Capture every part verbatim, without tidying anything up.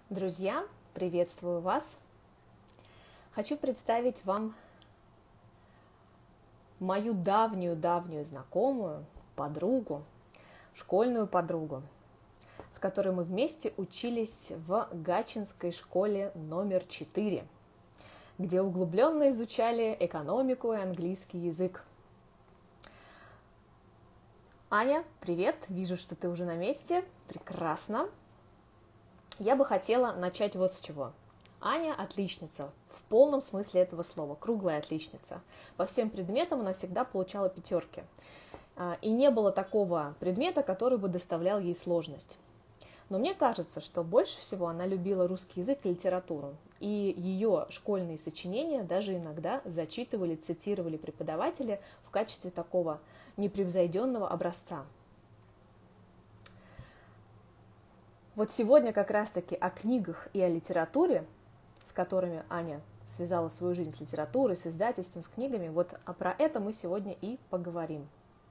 Друзья, приветствую вас! Хочу представить вам мою давнюю-давнюю знакомую, подругу, школьную подругу, с которой мы вместе учились в Гатчинской школе номер четыре, где углубленно изучали экономику и английский язык. Аня, привет! Вижу, что ты уже на месте. Прекрасно! Я бы хотела начать вот с чего. Аня отличница, в полном смысле этого слова, круглая отличница. По всем предметам она всегда получала пятерки. И не было такого предмета, который бы доставлял ей сложность. Но мне кажется, что больше всего она любила русский язык и литературу. И ее школьные сочинения даже иногда зачитывали, цитировали преподаватели в качестве такого непревзойденного образца. Вот сегодня как раз-таки о книгах и о литературе, с которыми Аня связала свою жизнь с литературой, с издательством, с книгами, вот а про это мы сегодня и поговорим.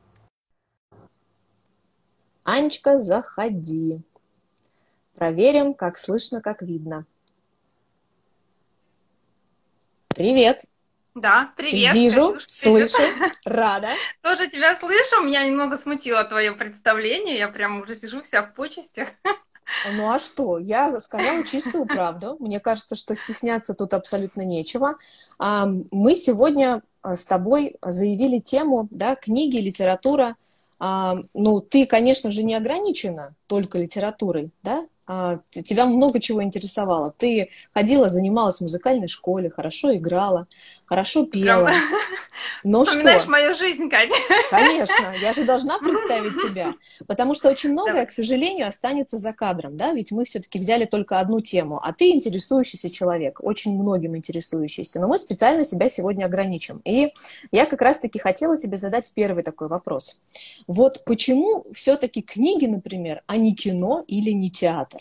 Анечка, заходи. Проверим, как слышно, как видно. Привет. Да, привет. Вижу, Катюш, слышу, привет. рада. Тоже тебя слышу. Меня немного смутило твое представление. Я прям уже сижу вся в почестях. Ну а что? Я сказала чистую правду. Мне кажется, что стесняться тут абсолютно нечего. А, Мы сегодня а, с тобой заявили тему, да, книги, литература. А, Ну, ты, конечно же, не ограничена только литературой, да? А, т- Тебя много чего интересовало. Ты ходила, занималась в музыкальной школе, хорошо играла, хорошо Ты прям пела. Но вспоминаешь что? мою жизнь, Катя. Конечно, я же должна представить тебя, потому что очень многое, Давай. к сожалению, останется за кадром, да, ведь мы все-таки взяли только одну тему, а ты интересующийся человек, очень многим интересующийся, но мы специально себя сегодня ограничим. И я как раз-таки хотела тебе задать первый такой вопрос. Вот почему все-таки книги, например, а не кино или не театр?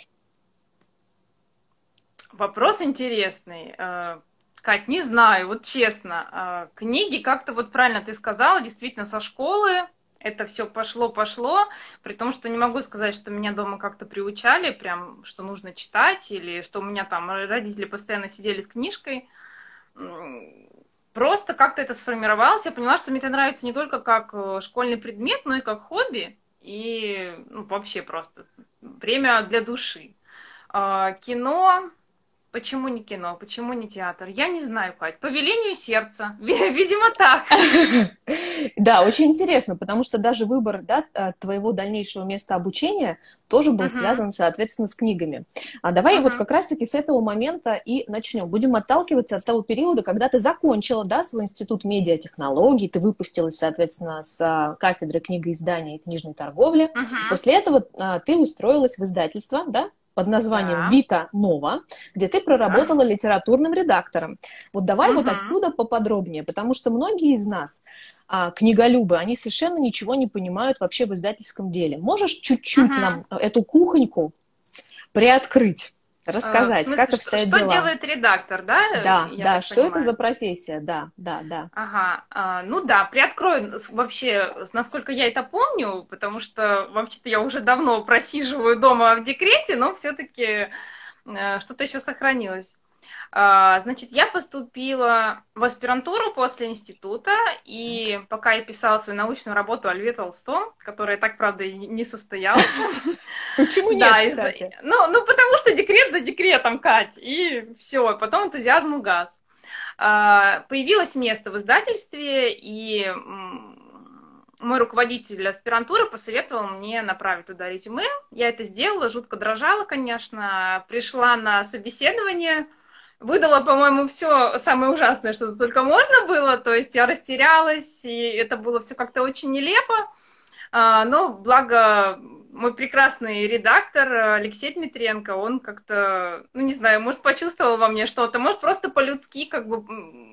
Вопрос интересный. Э, Кать, не знаю, вот честно. э, Книги, как-то вот правильно ты сказала, действительно со школы это все пошло-пошло, при том, что не могу сказать, что меня дома как-то приучали, прям, что нужно читать, или что у меня там родители постоянно сидели с книжкой. М, Просто как-то это сформировалось. Я поняла, что мне это нравится не только как э, школьный предмет, но и как хобби. И ну, вообще просто время для души. А, кино. Почему не кино? Почему не театр? Я не знаю, Кать. По велению сердца. Видимо, так. Да, очень интересно, потому что даже выбор, да, э, твоего дальнейшего места обучения тоже был Мгм. связан, соответственно, с книгами. А давай вот Мгм. как раз-таки с этого момента и начнем. Будем отталкиваться от того периода, когда ты закончила, да, свой институт медиатехнологий, ты выпустилась, соответственно, с а, кафедры книгоиздания и книжной торговли. Мгм. После этого а, ты устроилась в издательство, да, под названием Да. Вита Нова, где ты Да. проработала литературным редактором. Вот давай вот Мгм. отсюда поподробнее, потому что многие из нас а, книголюбы, они совершенно ничего не понимают вообще в издательском деле. Можешь чуть-чуть Мгм. нам эту кухоньку приоткрыть, Э, В рассказать, как смысле, что, обстоят что дела? делает редактор, да? Да, Я да, так что это за понимаю. профессия? Да, да, да. Ага, а, ну да, приоткрою с- вообще, с- насколько я это помню, потому что вообще-то я уже давно просиживаю дома в декрете, но все-таки что-то еще сохранилось. А, Значит, я поступила в аспирантуру после института, и пока я писала свою научную работу о Льве Толстом, которая так, правда, и не состоялась, Почему нет, да, из-за- кстати? ну, ну, потому что декрет за декретом, Кать, и все, потом энтузиазм угас. А, Появилось место в издательстве, и м, мой руководитель аспирантуры посоветовал мне направить туда резюме. Я это сделала, жутко дрожала, конечно. Пришла на собеседование, выдала, по-моему, все самое ужасное, что только можно было. То есть я растерялась, и это было все как-то очень нелепо. А, Но благо мой прекрасный редактор Алексей Дмитренко, он как-то, ну не знаю, может почувствовал во мне что-то, может просто по-людски как бы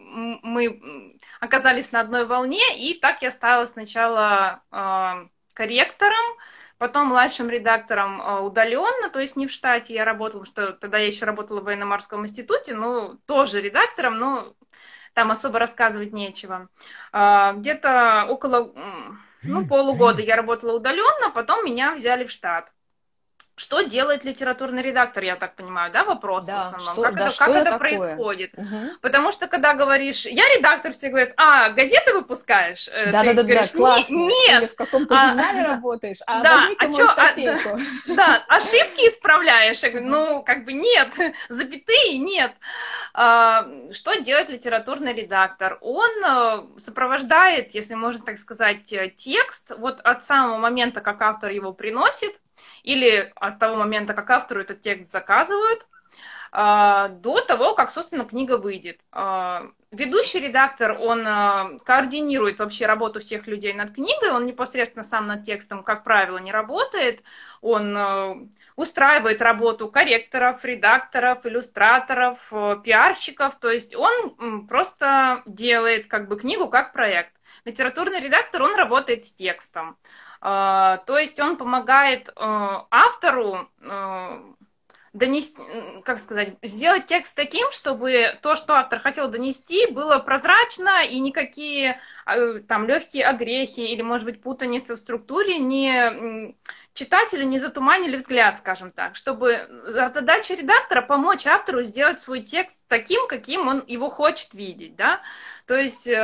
мы оказались на одной волне, и так я стала сначала э, корректором, потом младшим редактором э, удаленно, то есть не в штате я работала, потому что тогда я еще работала в военно-морском институте, ну тоже редактором, но там особо рассказывать нечего. А, Где-то около ну, полугода я работала удаленно, потом меня взяли в штат. Что делает литературный редактор, я так понимаю, да, вопрос Да, в основном? что, Как да, это, что как это такое? происходит? Угу. Потому что, когда говоришь, я редактор, все говорят, а, газеты выпускаешь? Э, Ты Да-да-да-да, говоришь, «Не- классно. Или нет, в каком-то а, журнале да, работаешь, а да, возьми-ка а мою чё, а, да, статейку. да, ошибки исправляешь? Я говорю, Ага. ну, как бы нет, запятые нет. А, Что делает литературный редактор? Он э, сопровождает, если можно так сказать, э, текст вот от самого момента, как автор его приносит, или от того момента, как автору этот текст заказывают, а, до того, как, собственно, книга выйдет. А, Ведущий редактор, он а, координирует вообще работу всех людей над книгой, он непосредственно сам над текстом, как правило, не работает, он а, устраивает работу корректоров, редакторов, иллюстраторов, а, пиарщиков, то есть он м, просто делает как бы книгу как проект. Литературный редактор, он работает с текстом. А, То есть он помогает а, автору а, донести, как сказать, сделать текст таким, чтобы то, что автор хотел донести, было прозрачно и никакие там легкие огрехи или, может быть, путаницы в структуре не читателю не затуманили взгляд, скажем так, чтобы задача редактора помочь автору сделать свой текст таким, каким он его хочет видеть, да, то есть э,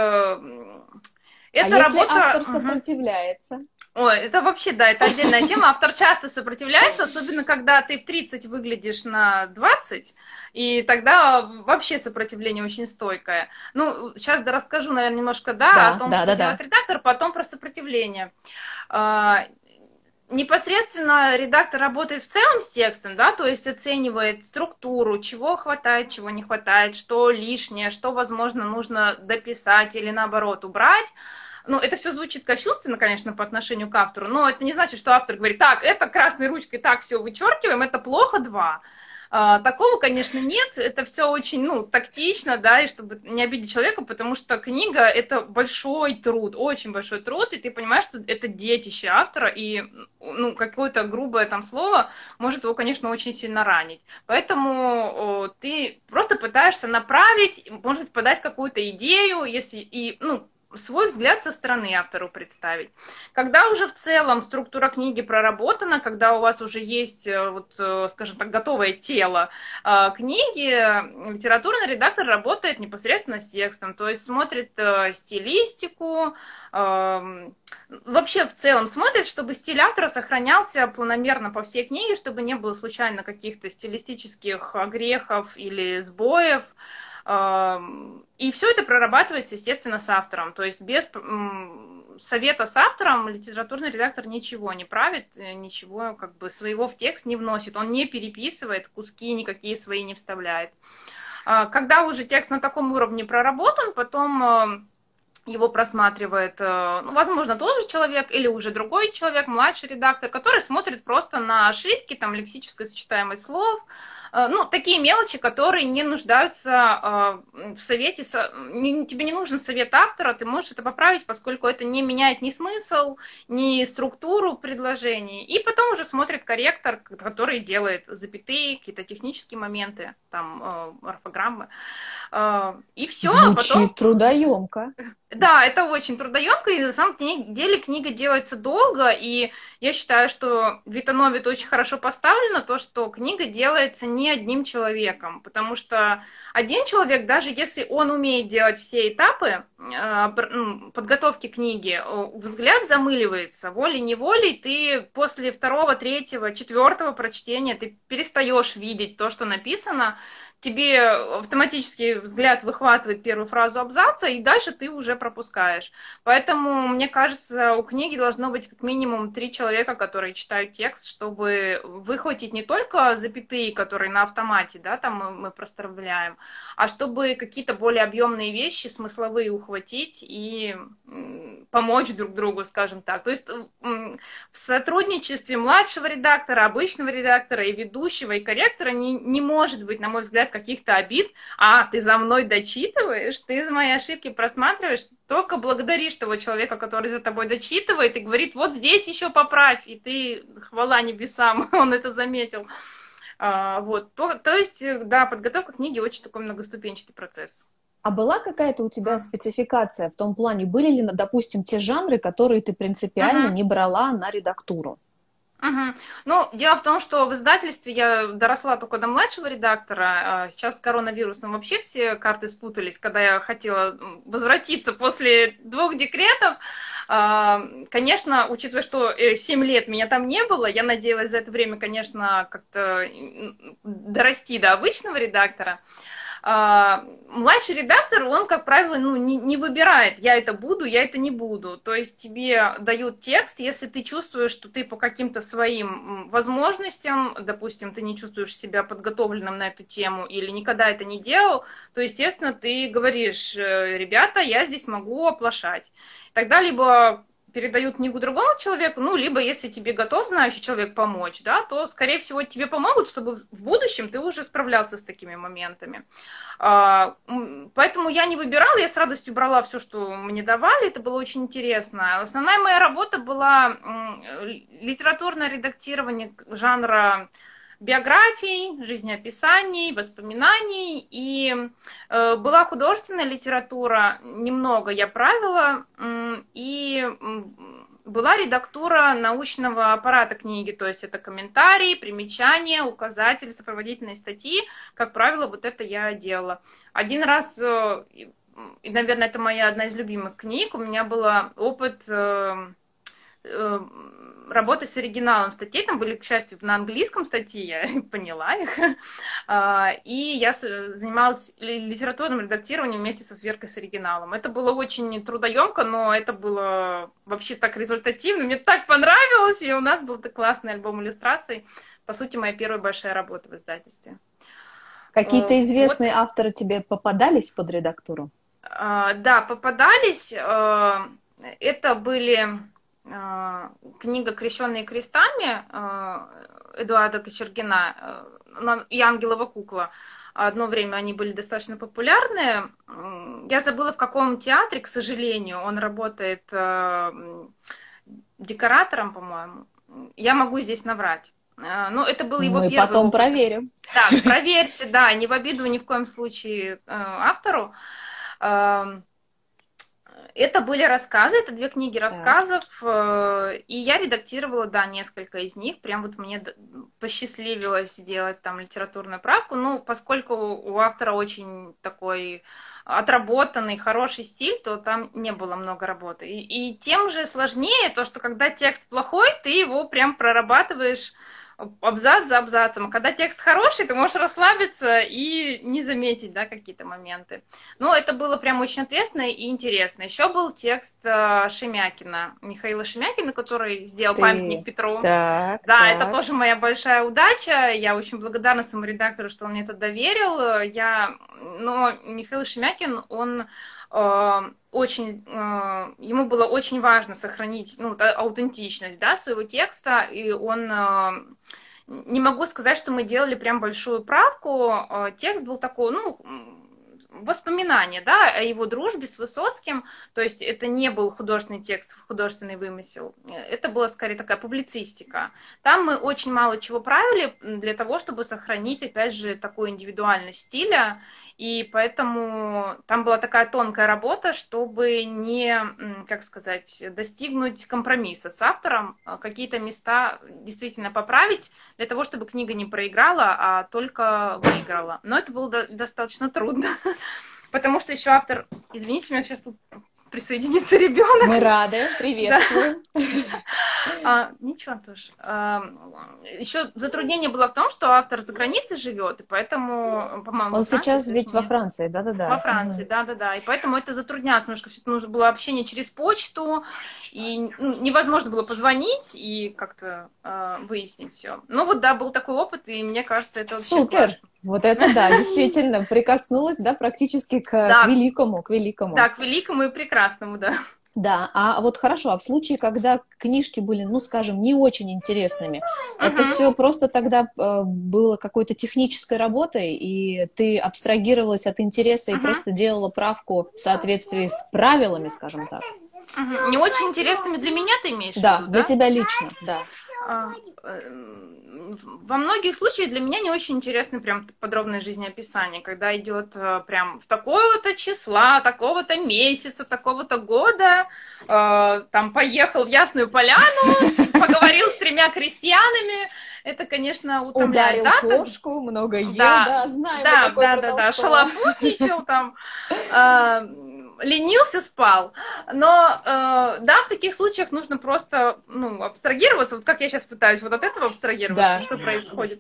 А это если работа... автор сопротивляется? Ой, это вообще, да, это отдельная тема. Автор часто сопротивляется, особенно когда ты в тридцать выглядишь на двадцать, и тогда вообще сопротивление очень стойкое. Ну, сейчас да, расскажу, наверное, немножко, да, Да, о том, да, что да, да. делает редактор, потом про сопротивление. А, Непосредственно редактор работает в целом с текстом, да, то есть оценивает структуру, чего хватает, чего не хватает, что лишнее, что, возможно, нужно дописать или, наоборот, убрать. Ну, это все звучит кощунственно, конечно, по отношению к автору, но это не значит, что автор говорит, так, это красной ручкой, так, все вычеркиваем, это плохо, два. А, такого, конечно, нет, это все очень, ну, тактично, да, и чтобы не обидеть человека, потому что книга — это большой труд, очень большой труд, и ты понимаешь, что это детище автора, и, ну, какое-то грубое там слово может его, конечно, очень сильно ранить. Поэтому о, ты просто пытаешься направить, может быть, подать какую-то идею, если, и, ну, свой взгляд со стороны автору представить. Когда уже в целом структура книги проработана, когда у вас уже есть, вот, скажем так, готовое тело книги, литературный редактор работает непосредственно с текстом, то есть смотрит стилистику, вообще в целом смотрит, чтобы стиль автора сохранялся планомерно по всей книге, чтобы не было случайно каких-то стилистических огрехов или сбоев. И все это прорабатывается, естественно, с автором. То есть без совета с автором литературный редактор ничего не правит, ничего как бы своего в текст не вносит. Он не переписывает, куски никакие свои не вставляет. Когда уже текст на таком уровне проработан, потом его просматривает, ну, возможно, тот же человек или уже другой человек, младший редактор, который смотрит просто на ошибки, там, лексической сочетаемость слов, ну, такие мелочи, которые не нуждаются в совете, тебе не нужен совет автора, ты можешь это поправить, поскольку это не меняет ни смысл, ни структуру предложений, и потом уже смотрит корректор, который делает запятые, какие-то технические моменты, там, орфограммы, и все. Звучит потом... трудоемко. Да, это очень трудоемко, и на самом деле книга делается долго, и я считаю, что Витановит очень хорошо поставлено, то, что книга делается не одним человеком, потому что один человек, даже если он умеет делать все этапы подготовки книги, взгляд замыливается, волей-неволей ты после второго, третьего, четвертого прочтения ты перестаешь видеть то, что написано, тебе автоматически взгляд выхватывает первую фразу абзаца, и дальше ты уже пропускаешь. Поэтому, мне кажется, у книги должно быть как минимум три человека, которые читают текст, чтобы выхватить не только запятые, которые на автомате, да, там мы, мы проставляем, а чтобы какие-то более объемные вещи, смысловые ухватить и помочь друг другу, скажем так. То есть в сотрудничестве младшего редактора, обычного редактора и ведущего, и корректора не, не может быть, на мой взгляд, каких-то обид. А, ты за мной дочитываешь, ты за мои ошибки просматриваешь, только благодаришь того человека, который за тобой дочитывает и говорит, вот здесь еще поправь, и ты, хвала небесам, он это заметил. А, вот. То, то есть, да, подготовка книги очень такой многоступенчатый процесс. А была какая-то у тебя спецификация в том плане, были ли, допустим, те жанры, которые ты принципиально uh-huh. не брала на редактуру? Мгм. Ну, дело в том, что в издательстве я доросла только до младшего редактора. а Сейчас с коронавирусом вообще все карты спутались, когда я хотела м, возвратиться после двух декретов. А, Конечно, учитывая, что э, семь лет меня там не было, я надеялась за это время, конечно, как-то м, дорасти до обычного редактора. А, младший редактор, он, как правило, ну, не, не выбирает, я это буду, я это не буду. То есть тебе дают текст, если ты чувствуешь, что ты по каким-то своим возможностям, допустим, ты не чувствуешь себя подготовленным на эту тему или никогда это не делал, то, естественно, ты говоришь: ребята, я здесь могу оплошать. Тогда либо передают книгу другому человеку, ну, либо если тебе готов знающий человек помочь, да, то, скорее всего, тебе помогут, чтобы в будущем ты уже справлялся с такими моментами. Поэтому я не выбирала, я с радостью брала все, что мне давали, это было очень интересно. Основная моя работа была литературное редактирование жанра биографий, жизнеописаний, воспоминаний, и э, была художественная литература, немного я правила, и была редактура научного аппарата книги, то есть это комментарии, примечания, указатели, сопроводительные статьи, как правило, вот это я делала. Один раз, э, и, наверное, это моя одна из любимых книг, у меня был опыт э, э, работать с оригиналом статей, там были, к счастью, на английском статьи, я поняла их, и я занималась литературным редактированием вместе со сверкой с оригиналом. Это было очень трудоемко, но это было вообще так результативно, мне так понравилось, и у нас был такой классный альбом иллюстраций, по сути, моя первая большая работа в издательстве. Какие-то известные вот авторы тебе попадались под редактуру? Да, попадались. Это были книга «Крещенные крестами» Эдуарда Кочергина и «Ангелова кукла». Одно время они были достаточно популярны. Я забыла, в каком театре, к сожалению. Он работает декоратором, по-моему. Я могу здесь наврать. Но это был его Мы первый потом опыт. проверим. Да, проверьте, да, не в обиду ни в коем случае автору. Это были рассказы, это две книги рассказов, да. И я редактировала, да, несколько из них, прям вот мне посчастливилось сделать там литературную правку, ну, поскольку у автора очень такой отработанный, хороший стиль, то там не было много работы. И, и тем же сложнее то, что когда текст плохой, ты его прям прорабатываешь абзац за абзацем. А когда текст хороший, ты можешь расслабиться и не заметить, да, какие-то моменты. Но это было прям очень ответственно и интересно. Еще был текст Шемякина, Михаила Шемякина, который сделал ты... памятник Петру. Так, да, так. это тоже моя большая удача. Я очень благодарна своему редактору, что он мне это доверил. Я... Но Михаил Шемякин, он... очень, ему было очень важно сохранить, ну, аутентичность, да, своего текста, и он, не могу сказать, что мы делали прям большую правку, текст был такой, ну, воспоминания, да, о его дружбе с Высоцким, то есть это не был художественный текст, художественный вымысел, это была скорее такая публицистика. Там мы очень мало чего правили для того, чтобы сохранить, опять же, такую индивидуальность стиля, и поэтому там была такая тонкая работа, чтобы не, как сказать, достигнуть компромисса с автором, какие-то места действительно поправить, для того, чтобы книга не проиграла, а только выиграла. Но это было достаточно трудно, потому что еще автор, извините, меня сейчас тут присоединится ребенок. Мы рады, приветствуем. Да. А, ничего тоже. А, еще затруднение было в том, что автор за границей живет, и поэтому, по-моему, он сейчас ведь во Франции, да-да-да. Во Франции, mm-hmm. да-да-да. И поэтому это затруднялось немножко. Все это нужно было общение через почту, и ну, невозможно было позвонить и как-то э, выяснить все. Ну вот да, был такой опыт, и мне кажется, это вообще супер. Классно. Вот это да, действительно, прикоснулась, да, практически к, да. к великому, к великому. Да, к великому и прекрасному, да. Да, а вот хорошо, а в случае, когда книжки были, ну, скажем, не очень интересными, uh-huh. это все просто тогда э, было какой-то технической работой, и ты абстрагировалась от интереса uh-huh. и просто делала правку в соответствии с правилами, скажем так? Мгм. Не очень интересными для меня ты имеешь в Да, виду, для да? тебя лично, да. А, эм, Во многих случаях для меня не очень интересны прям подробное жизнеописание, когда идет э, прям в такого-то числа, такого-то месяца, такого-то года, э, там поехал в Ясную Поляну, поговорил с тремя крестьянами. Это, конечно, утомляет, Ударил да? Так- кошку, много ел, Да, да, знаем мы да, такой да, про да, да, Толстого. шалопутничал там, э, ленился, спал. Но, э, да, в таких случаях нужно просто, ну, абстрагироваться, вот как я сейчас пытаюсь вот от этого абстрагироваться, Да. что происходит.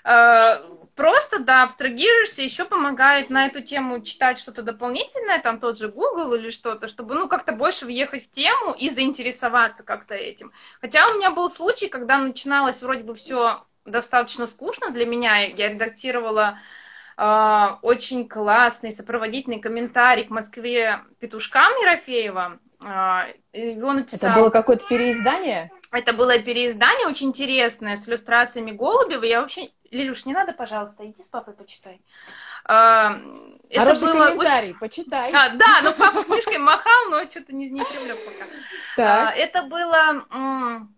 Э, Просто, да, абстрагируешься, еще помогает на эту тему читать что-то дополнительное, там тот же Google или что-то, чтобы, ну, как-то больше въехать в тему и заинтересоваться как-то этим. Хотя у меня был случай, когда начиналось вроде бы все достаточно скучно для меня, я редактировала э, очень классный сопроводительный комментарий к Москве петушкам Ерофеева. Э, его Это было написал... какое-то переиздание? Это было переиздание очень интересное с иллюстрациями Голубева. Я вообще... Лилюш, не надо, пожалуйста, иди с папой почитай. Э, Это Хороший было комментарий, очень... почитай. А, да, но папа книжкой махал, но что-то не, не привлек пока. Так. А, Это было м,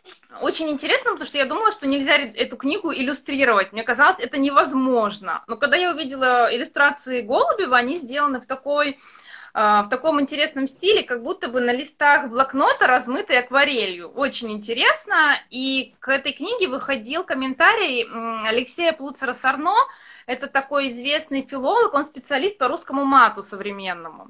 очень интересно, потому что я думала, что нельзя ре- эту книгу иллюстрировать. Мне казалось, это невозможно. Но когда я увидела иллюстрации Голубева, они сделаны в такой, а, в таком интересном стиле, как будто бы на листах блокнота, размытой акварелью. Очень интересно. И к этой книге выходил комментарий м, Алексея Плуцера-Сарно. Это такой известный филолог, он специалист по русскому мату современному.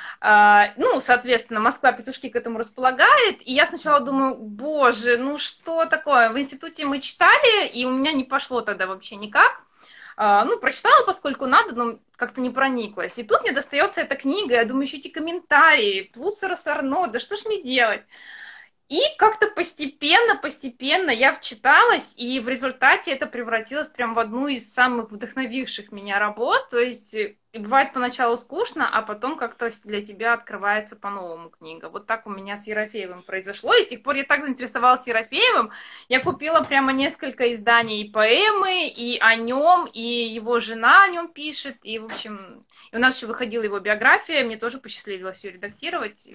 А, Ну, соответственно, Москва петушки к этому располагает. И я сначала думаю, боже, ну что такое? В институте мы читали, и у меня не пошло тогда вообще никак. А, Ну, прочитала, поскольку надо, но как-то не прониклась. И тут мне достается эта книга, я думаю, еще эти комментарии, Плуцера Сарно, да что ж мне делать? И как-то постепенно, постепенно я вчиталась, и в результате это превратилось прям в одну из самых вдохновивших меня работ. То есть э, и бывает поначалу скучно, а потом как-то для тебя открывается по-новому книга. Вот так у меня с Ерофеевым произошло. И с тех пор я так заинтересовалась Ерофеевым. Я купила прямо несколько изданий и поэмы, и о нем, и его жена о нем пишет. И, в общем, и у нас еще выходила его биография, мне тоже посчастливилось ее редактировать.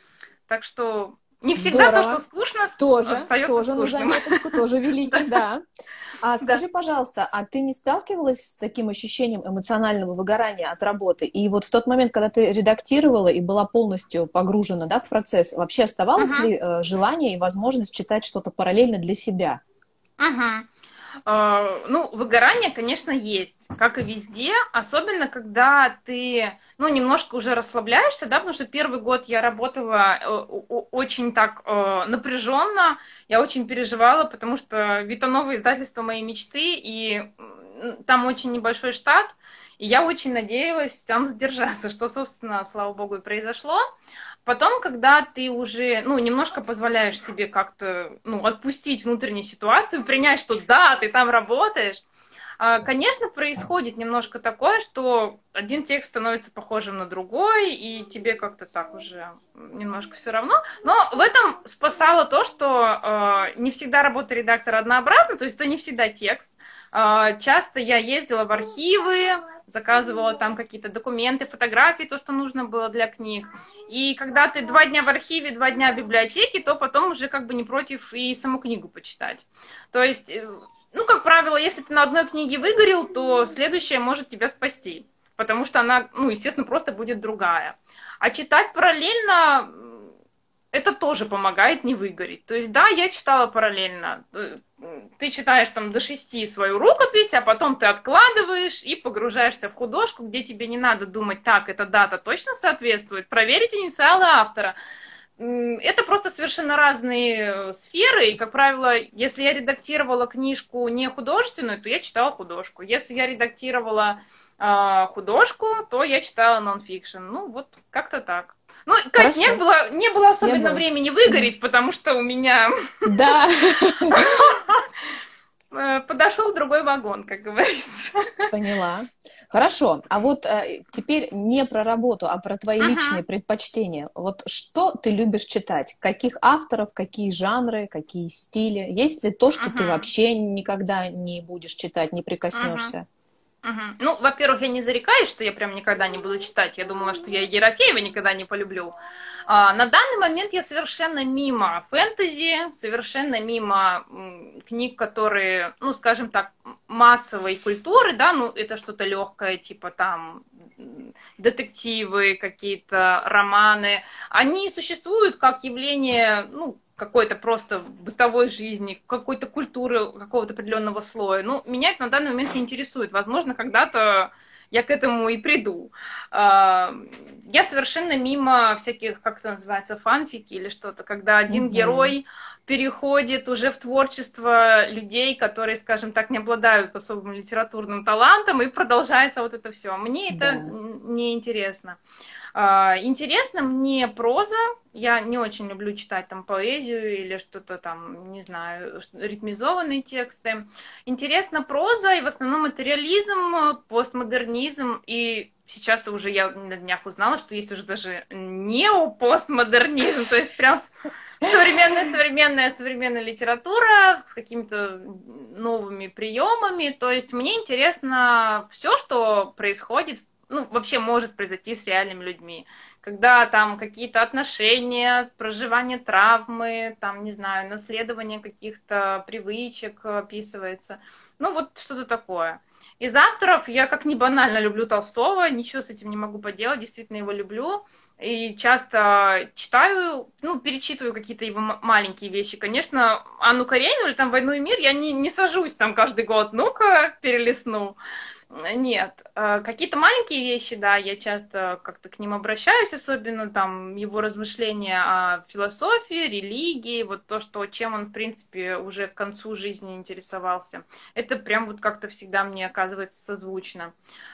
Так что не всегда то, что Здорово. скучно, Тоже, остается тоже на скучным. заметочку, тоже великий, да. А Да. скажи, пожалуйста, а ты не сталкивалась с таким ощущением эмоционального выгорания от работы? И вот в тот момент, когда ты редактировала и была полностью погружена, да, в процесс, вообще оставалось Мгм. ли э, желание и возможность читать что-то параллельно для себя? Мгм. Э, Ну, выгорание, конечно, есть, как и везде, особенно когда ты, ну, немножко уже расслабляешься, да, потому что первый год я работала э, о- о- очень так э, напряженно, я очень переживала, потому что Витаново издательство моей мечты, и м, там очень небольшой штат, и я очень надеялась там задержаться, что, собственно, слава богу, и произошло. Потом, когда ты уже, ну, немножко позволяешь себе как-то, ну, отпустить внутреннюю ситуацию, принять, что да, ты там работаешь, а, конечно, происходит немножко такое, что один текст становится похожим на другой, и тебе как-то так уже немножко все равно. Но в этом спасало то, что э, не всегда работа редактора однообразна, то есть это не всегда текст. Э, часто я ездила в архивы, заказывала там какие-то документы, фотографии, то, что нужно было для книг. И когда ты два дня в архиве, два дня в библиотеке, то потом уже как бы не против и саму книгу почитать. То есть, э, ну, как правило, если ты на одной книге выгорел, то следующая может тебя спасти, потому что она, ну, естественно, просто будет другая. А читать параллельно, м, это тоже помогает не выгореть. То есть, да, я читала параллельно. Э, Ты читаешь там до шести свою рукопись, а потом ты откладываешь и погружаешься в художку, где тебе не надо думать, так, эта дата точно соответствует, проверить инициалы автора. М, Это просто совершенно разные э, сферы, и, как правило, если я редактировала книжку не художественную, то я читала художку. Если я редактировала э, художку, то я читала нонфикшн. Ну, вот как-то так. Ну, Кать, не Хорошо, было, не было не особенно было. времени Мгм. выгореть, потому что у меня Да, э, подошел другой вагон, как говорится. поняла. Хорошо. А вот э, теперь не про работу, а про твои личные Мгм, предпочтения. Вот что ты любишь читать? Каких авторов, какие жанры, какие стили? Есть ли то, что ты мгм, вообще никогда не будешь читать, не мгм. прикоснешься? Мгм. Ну, во-первых, я не зарекаюсь, что я прям никогда не буду читать. Я думала, что я и Герасеева никогда не полюблю. А, на данный момент я совершенно мимо фэнтези, совершенно мимо м, книг, которые, ну, скажем так, массовой культуры, да, ну, это что-то легкое, типа там м, детективы, какие-то романы. Они существуют как явление, ну, какой-то просто бытовой жизни, какой-то культуры какого-то определенного слоя. Ну, меня это на данный момент не интересует. Возможно, когда-то я к этому и приду. А, Я совершенно мимо всяких, как это называется, фанфики или что-то, когда один Мгм. герой переходит уже в творчество людей, которые, скажем так, не обладают особым литературным талантом, и продолжается вот это все. Мне это Да. не интересно. А, Интересно мне проза. Я не очень люблю читать там поэзию или что-то там, не знаю, ш- ритмизованные тексты. Интересна проза, и в основном это реализм, постмодернизм. И сейчас уже я на днях узнала, что есть уже даже неопостмодернизм, то есть прям с- современная, современная, современная литература с какими-то новыми приемами. То есть мне интересно все, что происходит, ну, вообще может произойти с реальными людьми. Когда там какие-то отношения, проживание травмы, там, не знаю, наследование каких-то привычек описывается. Ну, вот что-то такое. Из авторов я, как ни банально, люблю Толстого, ничего с этим не могу поделать, действительно его люблю. И часто читаю, ну, перечитываю какие-то его м- маленькие вещи. Конечно, Анну Каренину или там «Войну и мир» я не, не сажусь там каждый год. Ну-ка, перелистну. Нет, э, какие-то маленькие вещи, да, я часто как-то к ним обращаюсь, особенно там его размышления о философии, религии, вот то, что, чем он, в принципе, уже к концу жизни интересовался. Это прям вот как-то всегда мне оказывается созвучно.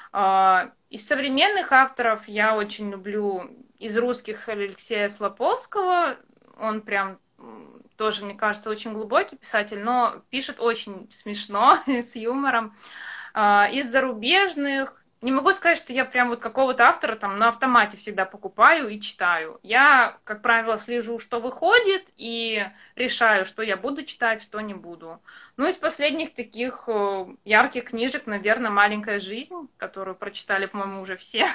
А, Из современных авторов я очень люблю из русских Алексея Слоповского. Он прям м, тоже, мне кажется, очень глубокий писатель, но пишет очень смешно, с юмором. А, Из зарубежных не могу сказать, что я прям вот какого-то автора там на автомате всегда покупаю и читаю. Я, как правило, слежу, что выходит, и решаю, что я буду читать, что не буду. Ну, из последних таких э, ярких книжек, наверное, «Маленькая жизнь», которую прочитали, по-моему, уже все,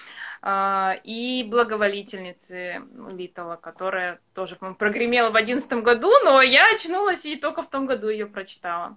А, и «Благоволительницы» Литтла, которая тоже, по-моему, прогремела в одиннадцатом году, но я очнулась и только в том году ее прочитала.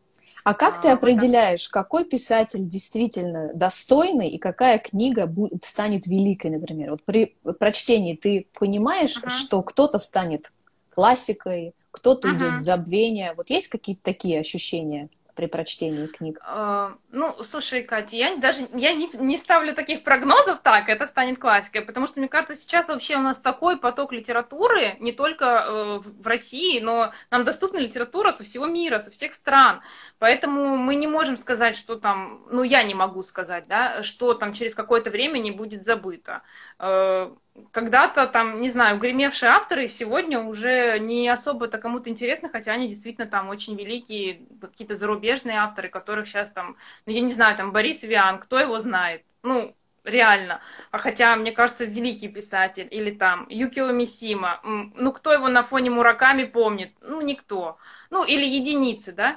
А как ты А, Вот так. определяешь, какой писатель действительно достойный и какая книга будет, станет великой, например? Вот при прочтении ты понимаешь, Мгм. что кто-то станет классикой, кто-то уйдет в Мгм. забвение. Вот есть какие-то такие ощущения при прочтении книг? А, Ну, слушай, Катя, я даже я не, не ставлю таких прогнозов так, это станет классикой, потому что, мне кажется, сейчас вообще у нас такой поток литературы, не только э, в в России, но нам доступна литература со всего мира, со всех стран. Поэтому мы не можем сказать, что там, ну, я не могу сказать, да, что там через какое-то время не будет забыто. Э, Когда-то там, не знаю, гремевшие авторы сегодня уже не особо-то кому-то интересны, хотя они действительно там очень великие, какие-то зарубежные авторы, которых сейчас там, ну, я не знаю, там Борис Виан, кто его знает? Ну, реально. А хотя, мне кажется, великий писатель. Или там Юкио Мисима. Ну, кто его на фоне Мураками помнит? Ну, никто. Ну, или единицы, да?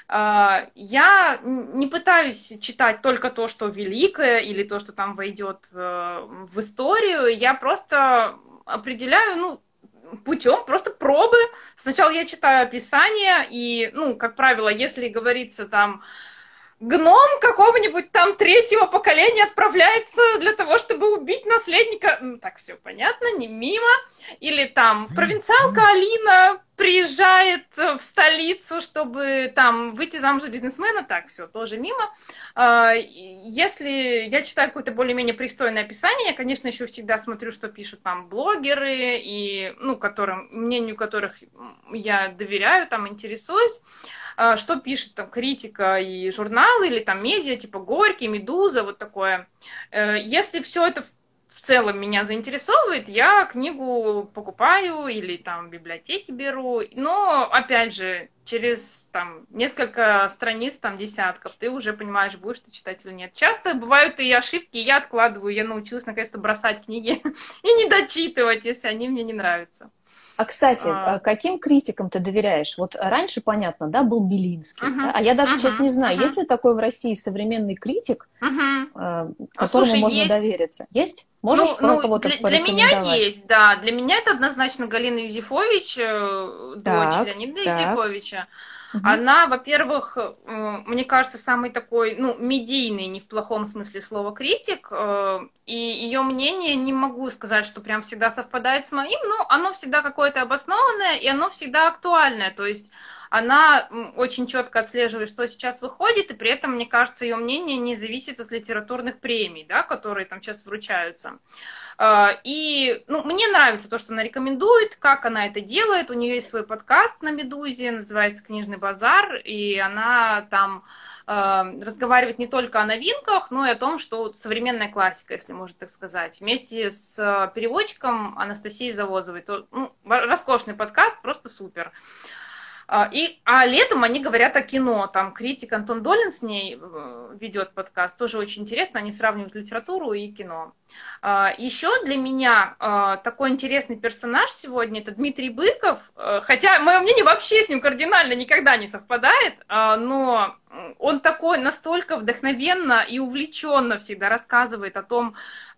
А, Я не пытаюсь читать только то, что великое, или то, что там войдет э, в историю. Я просто определяю, ну, путем просто пробы. Сначала я читаю описание, и, ну, как правило, если говорится там гном какого-нибудь там третьего поколения отправляется для того, чтобы убить наследника. Ну, так все понятно, не мимо. Или там провинциалка Алина приезжает в столицу, чтобы там выйти замуж за бизнесмена. Так, все, тоже мимо. А, Если я читаю какое-то более-менее пристойное описание, я, конечно, еще всегда смотрю, что пишут там блогеры, и, ну, которым, мнению которых я доверяю, там, интересуюсь. А, что пишет там критика и журналы, или там медиа, типа Горький, Медуза, вот такое. Э, Если все это в целом меня заинтересовывает, я книгу покупаю или там в библиотеке беру. Но, опять же, через там несколько страниц, там десятков, ты уже понимаешь, будешь ты читать или нет. Часто бывают и ошибки, я откладываю, я научилась наконец-то бросать книги и не дочитывать, если они мне не нравятся. А, кстати, А, а каким критикам ты доверяешь? Вот раньше, понятно, да, был Белинский, мгм, да? А я даже сейчас мгм, не знаю, есть мгм, ли такой в России современный критик, мгм. э, А, которому слушай, можно есть. довериться? Есть? Ну, Можешь про ну кого-то для, для меня порекомендовать? есть, да. Для меня это однозначно Галина Юзефович, э, дочь Так, Леонида так. Юзефовича. Мгм. Она, во-первых, э, мне кажется, самый такой, ну, медийный, не в плохом смысле слова, критик. э, И ее мнение, не могу сказать, что прям всегда совпадает с моим, но оно всегда какое-то обоснованное, и оно всегда актуальное. То есть она очень четко отслеживает, что сейчас выходит, и при этом, мне кажется, ее мнение не зависит от литературных премий, да, которые там сейчас вручаются. И, ну, мне нравится то, что она рекомендует, как она это делает. У нее есть свой подкаст на Медузе, называется «Книжный базар», и она там э, разговаривает не только о новинках, но и о том, что современная классика, если можно так сказать. Вместе с переводчиком Анастасией Завозовой. То, ну, роскошный подкаст, просто супер. И, а летом они говорят о кино. Там критик Антон Долин с ней ведет подкаст. Тоже очень интересно. Они сравнивают литературу и кино. Еще для меня такой интересный персонаж сегодня — это Дмитрий Быков. Хотя мое мнение вообще с ним кардинально никогда не совпадает. Но он такой настолько вдохновенно и увлеченно всегда рассказывает о том,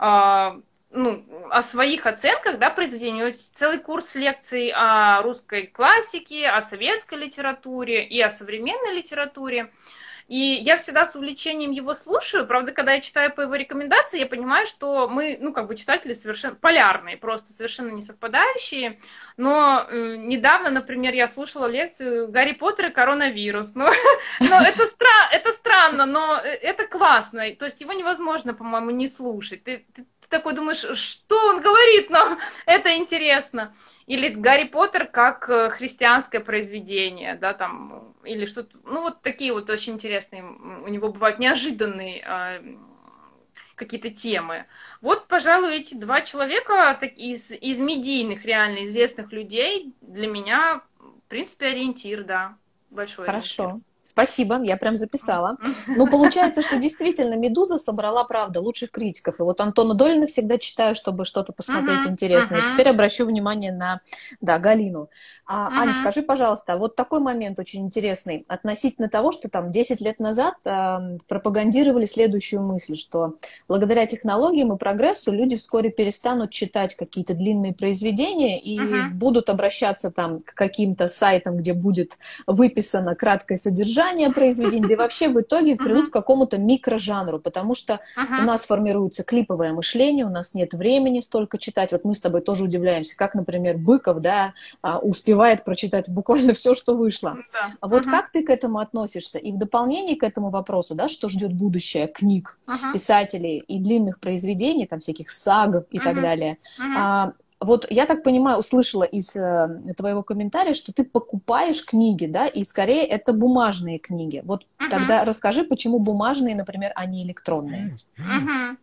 ну, о своих оценках, да, произведений. У него целый курс лекций о русской классике, о советской литературе и о современной литературе. И я всегда с увлечением его слушаю. Правда, когда я читаю по его рекомендации, я понимаю, что мы, ну, как бы читатели совершенно полярные, просто совершенно не совпадающие. Но э, недавно, например, я слушала лекцию «Гарри Поттер и коронавирус». Ну, но это, стра- это странно, но это классно. То есть его невозможно, по-моему, не слушать. Ты, ты, ты такой думаешь, что он говорит нам? Это интересно. Или Гарри Поттер как христианское произведение, да, там, или что-то, ну, вот такие вот очень интересные, у него бывают неожиданные э, какие-то темы. Вот, пожалуй, эти два человека так, из, из медийных, реально известных людей для меня, в принципе, ориентир, да, большой ориентир. Хорошо. Спасибо, я прям записала. Ну, получается, что действительно «Медуза» собрала, правда, лучших критиков. И вот Антона Долина всегда читаю, чтобы что-то посмотреть Мгм, интересное. мгм, Теперь обращу внимание на, да, Галину. А, Ань, мгм, скажи, пожалуйста, вот такой момент очень интересный относительно того, что там десять лет назад э, пропагандировали следующую мысль, что благодаря технологиям и прогрессу люди вскоре перестанут читать какие-то длинные произведения и мгм, будут обращаться там к каким-то сайтам, где будет выписано краткое содержание произведения, да и вообще в итоге придут мгм, к какому-то микрожанру, потому что у мгм, нас формируется клиповое мышление, у нас нет времени столько читать. Вот мы с тобой тоже удивляемся, как, например, Быков, да, успевает прочитать буквально все, что вышло. да, А вот мгм, как ты к этому относишься? И в дополнение к этому вопросу, да, что ждет будущее книг, мгм, писателей и длинных произведений, там всяких саг и так мгм, далее, мгм. вот я так понимаю, услышала из э, твоего комментария, что ты покупаешь книги, да, и скорее это бумажные книги. Вот Мгм. тогда расскажи, почему бумажные, например, а не электронные. Мгм.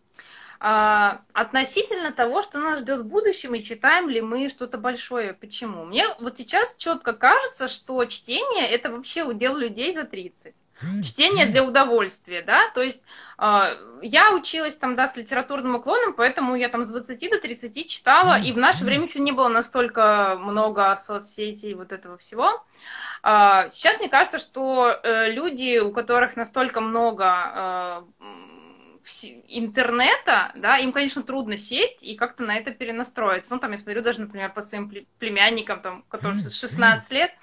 А, относительно того, что нас ждет в будущем, и читаем ли мы что-то большое. Почему? Мне вот сейчас четко кажется, что чтение — это вообще удел людей за тридцать. Чтение для удовольствия, да, то есть э, я училась там, да, с литературным уклоном, поэтому я там с двадцати до тридцати читала, и в наше время еще не было настолько много соцсетей и вот этого всего. А, сейчас мне кажется, что э, люди, у которых настолько много э, интернета, да, им, конечно, трудно сесть и как-то на это перенастроиться. Ну, там, я смотрю даже, например, по своим племянникам, там, которым шестнадцать лет,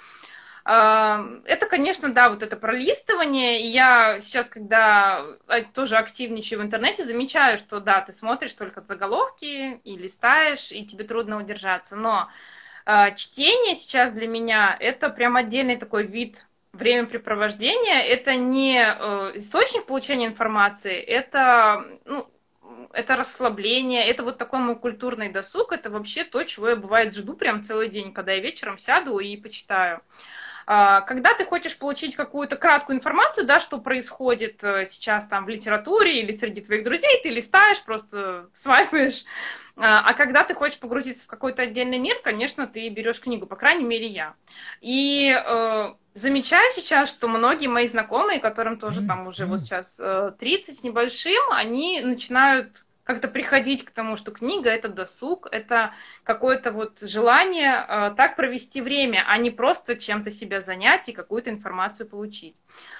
это, конечно, да, вот это пролистывание. И я сейчас, когда тоже активничаю в интернете, замечаю, что да, ты смотришь только заголовки и листаешь, и тебе трудно удержаться. Но э, чтение сейчас для меня это прям отдельный такой вид времяпрепровождения. Это не э, источник получения информации, это, ну, это расслабление, это вот такой мой культурный досуг, это вообще то, чего я, бывает, жду прям целый день, когда я вечером сяду и почитаю. Когда ты хочешь получить какую-то краткую информацию, да, что происходит сейчас там в литературе или среди твоих друзей, ты листаешь, просто свайпаешь. А когда ты хочешь погрузиться в какой-то отдельный мир, конечно, ты берешь книгу, по крайней мере, я. И э, замечаю сейчас, что многие мои знакомые, которым тоже там уже вот сейчас э, тридцать с небольшим, они начинают как-то приходить к тому, что книга — это досуг, это какое-то вот желание э, так провести время, а не просто чем-то себя занять и какую-то информацию получить.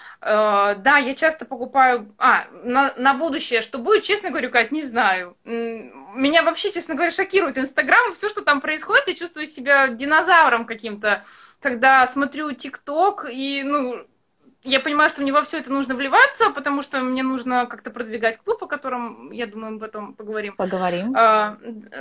Э, да, я часто покупаю... А, на, на будущее, что будет, честно говорю, Кать, не знаю. Меня вообще, честно говоря, шокирует Инстаграм, все, что там происходит, я чувствую себя динозавром каким-то, когда смотрю ТикТок и, ну... Я понимаю, что мне во все это нужно вливаться, потому что мне нужно как-то продвигать клуб, о котором, я думаю, мы потом поговорим. Поговорим. А,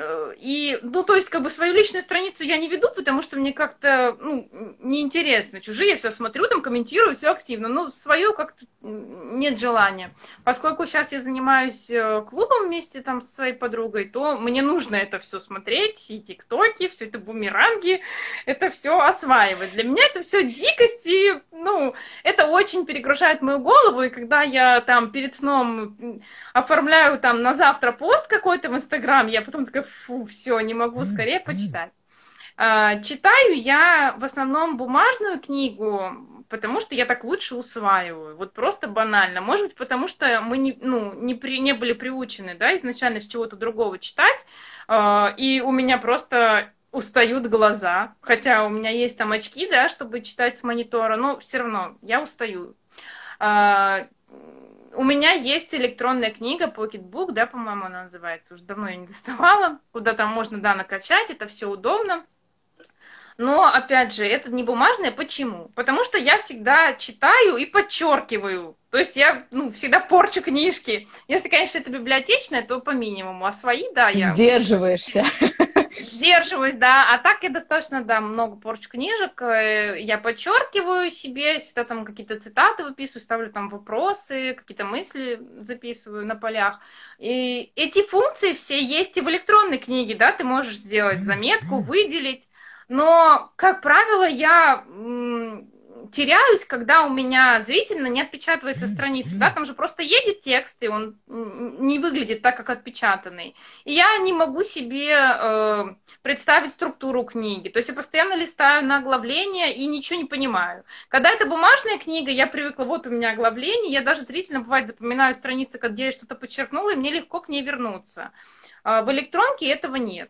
и, ну, то есть, как бы свою личную страницу я не веду, потому что мне как-то, ну, неинтересно. Чужие я все смотрю, там, комментирую, все активно. Но свою как-то нет желания. Поскольку сейчас я занимаюсь клубом вместе там со своей подругой, то мне нужно это все смотреть, и тиктоки, все это бумеранги, это все осваивать. Для меня это все дикость, и, ну, это очень перегружает мою голову, и когда я там перед сном оформляю там на завтра пост какой-то в Инстаграм, я потом такая, фу, все, не могу, скорее почитать. А, читаю я в основном бумажную книгу, потому что я так лучше усваиваю, вот просто банально. Может быть, потому что мы не, ну, не, при, не были приучены, да, изначально с чего-то другого читать, а, и у меня просто... устают глаза, хотя у меня есть там очки, да, чтобы читать с монитора, но все равно я устаю. А, у меня есть электронная книга, Pocketbook, да, по-моему, она называется, уже давно я не доставала, куда там можно, да, накачать, это все удобно. Но, опять же, это не бумажное. Почему? Потому что я всегда читаю и подчеркиваю. То есть я, ну, всегда порчу книжки. Если, конечно, это библиотечное, то по минимуму. А свои, да, я... Сдерживаешься. Сдерживаюсь, да. А так я достаточно, да, много порчу книжек. Я подчеркиваю себе, всегда там какие-то цитаты выписываю, ставлю там вопросы, какие-то мысли записываю на полях. И эти функции все есть и в электронной книге, да. Ты можешь сделать заметку, выделить. Но, как правило, я м, теряюсь, когда у меня зрительно не отпечатывается страница. Да? Там же просто едет текст, и он не выглядит так, как отпечатанный. И я не могу себе э, представить структуру книги. То есть я постоянно листаю на оглавление и ничего не понимаю. Когда это бумажная книга, я привыкла, вот у меня оглавление, я даже зрительно, бывает, запоминаю страницы, где я что-то подчеркнула, и мне легко к ней вернуться. Э, в электронке этого нет.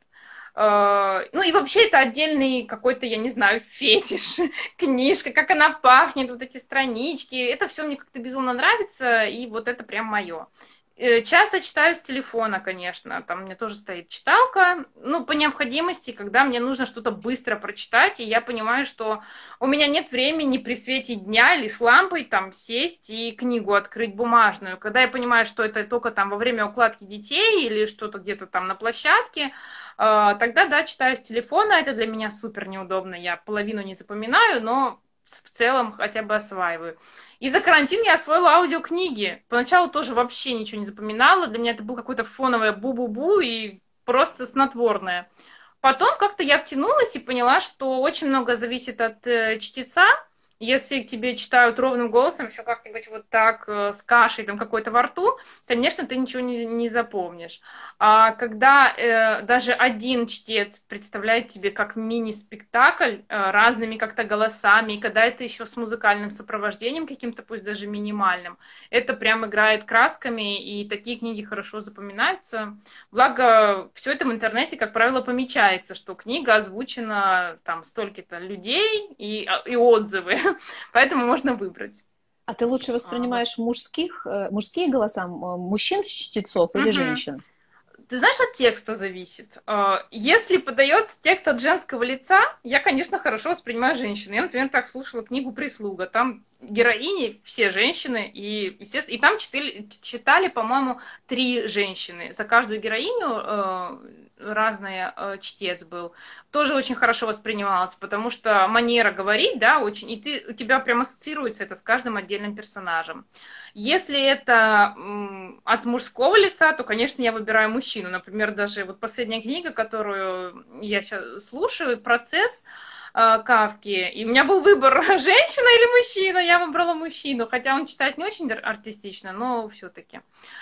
Ну и вообще это отдельный какой-то, я не знаю, фетиш, книжка, как она пахнет, вот эти странички. Это все мне как-то безумно нравится, и вот это прям мое. Часто читаю с телефона, конечно, там у меня тоже стоит читалка, ну, по необходимости, когда мне нужно что-то быстро прочитать, и я понимаю, что у меня нет времени при свете дня или с лампой там сесть и книгу открыть бумажную. Когда я понимаю, что это только там во время укладки детей или что-то где-то там на площадке, тогда, да, читаю с телефона, это для меня супер неудобно, я половину не запоминаю, но в целом хотя бы осваиваю. И за карантин я освоила аудиокниги. Поначалу тоже вообще ничего не запоминала. Для меня это было какое-то фоновое бу-бу-бу и просто снотворное. Потом как-то я втянулась и поняла, что очень много зависит от э, чтеца. Если тебе читают ровным голосом, еще как-нибудь вот так э, с кашей там какой-то во рту, конечно, ты ничего не, не запомнишь. А когда э, даже один чтец представляет тебе как мини-спектакль э, разными как-то голосами, и когда это еще с музыкальным сопровождением каким-то, пусть даже минимальным, это прям играет красками, и такие книги хорошо запоминаются. Благо, все это в интернете, как правило, помечается, что книга озвучена там столько-то людей и, и отзывы. Поэтому можно выбрать. А ты лучше воспринимаешь мужских, мужские голоса, мужчин-чтецов или Угу. женщин? Ты знаешь, от текста зависит. Если подается текст от женского лица, я, конечно, хорошо воспринимаю женщину. Я, например, так слушала книгу «Прислуга». Там героини все женщины, и, естественно, и там читали, читали, по-моему, три женщины. За каждую героиню разный чтец был. Тоже очень хорошо воспринималось, потому что манера говорить, да, очень, и ты, у тебя прям ассоциируется это с каждым отдельным персонажем. Если это м, от мужского лица, то, конечно, я выбираю мужчину. Например, даже вот последняя книга, которую я сейчас слушаю, «Процесс» э, Кафки. И у меня был выбор, женщина или мужчина. Я выбрала мужчину, хотя он читает не очень артистично, но все-таки.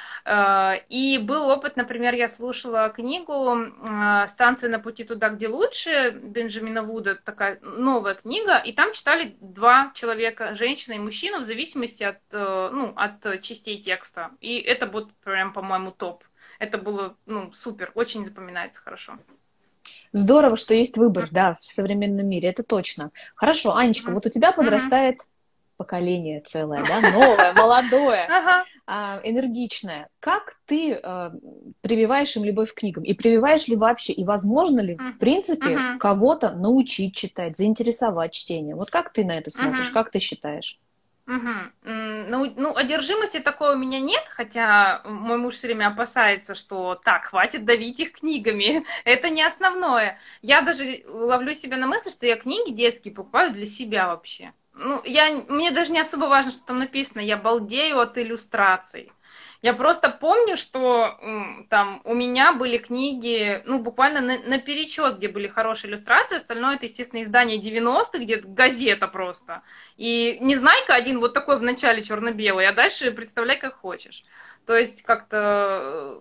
И был опыт, например, я слушала книгу «Станция на пути туда, где лучше» Бенджамина Вуда, такая новая книга, и там читали два человека, женщина и мужчина, в зависимости от, ну, от частей текста. И это будет прям, по-моему, топ. Это было, ну, супер, очень запоминается хорошо. Здорово, что есть выбор, да, в современном мире, это точно. Хорошо, Анечка, вот у тебя подрастает поколение целое, да, новое, молодое, Ага. а, энергичное. Как ты а, прививаешь им любовь к книгам? И прививаешь ли вообще, и возможно ли, в принципе, Мгм. кого-то научить читать, заинтересовать чтением? Вот как ты на это смотришь, Мгм. как ты считаешь? Мгм. М, Ну, ну, одержимости такой у меня нет, хотя мой муж все время опасается, что так, хватит давить их книгами. Это не основное. Я даже ловлю себя на мысли, что я книги детские покупаю для себя вообще. Ну, я, мне даже не особо важно, что там написано. Я балдею от иллюстраций. Я просто помню, что м, там у меня были книги, ну, буквально на, наперечет, где были хорошие иллюстрации. Остальное это, естественно, издание девяностых, где газета просто. И Незнайка один вот такой в начале черно-белый, а дальше представляй как хочешь. То есть как-то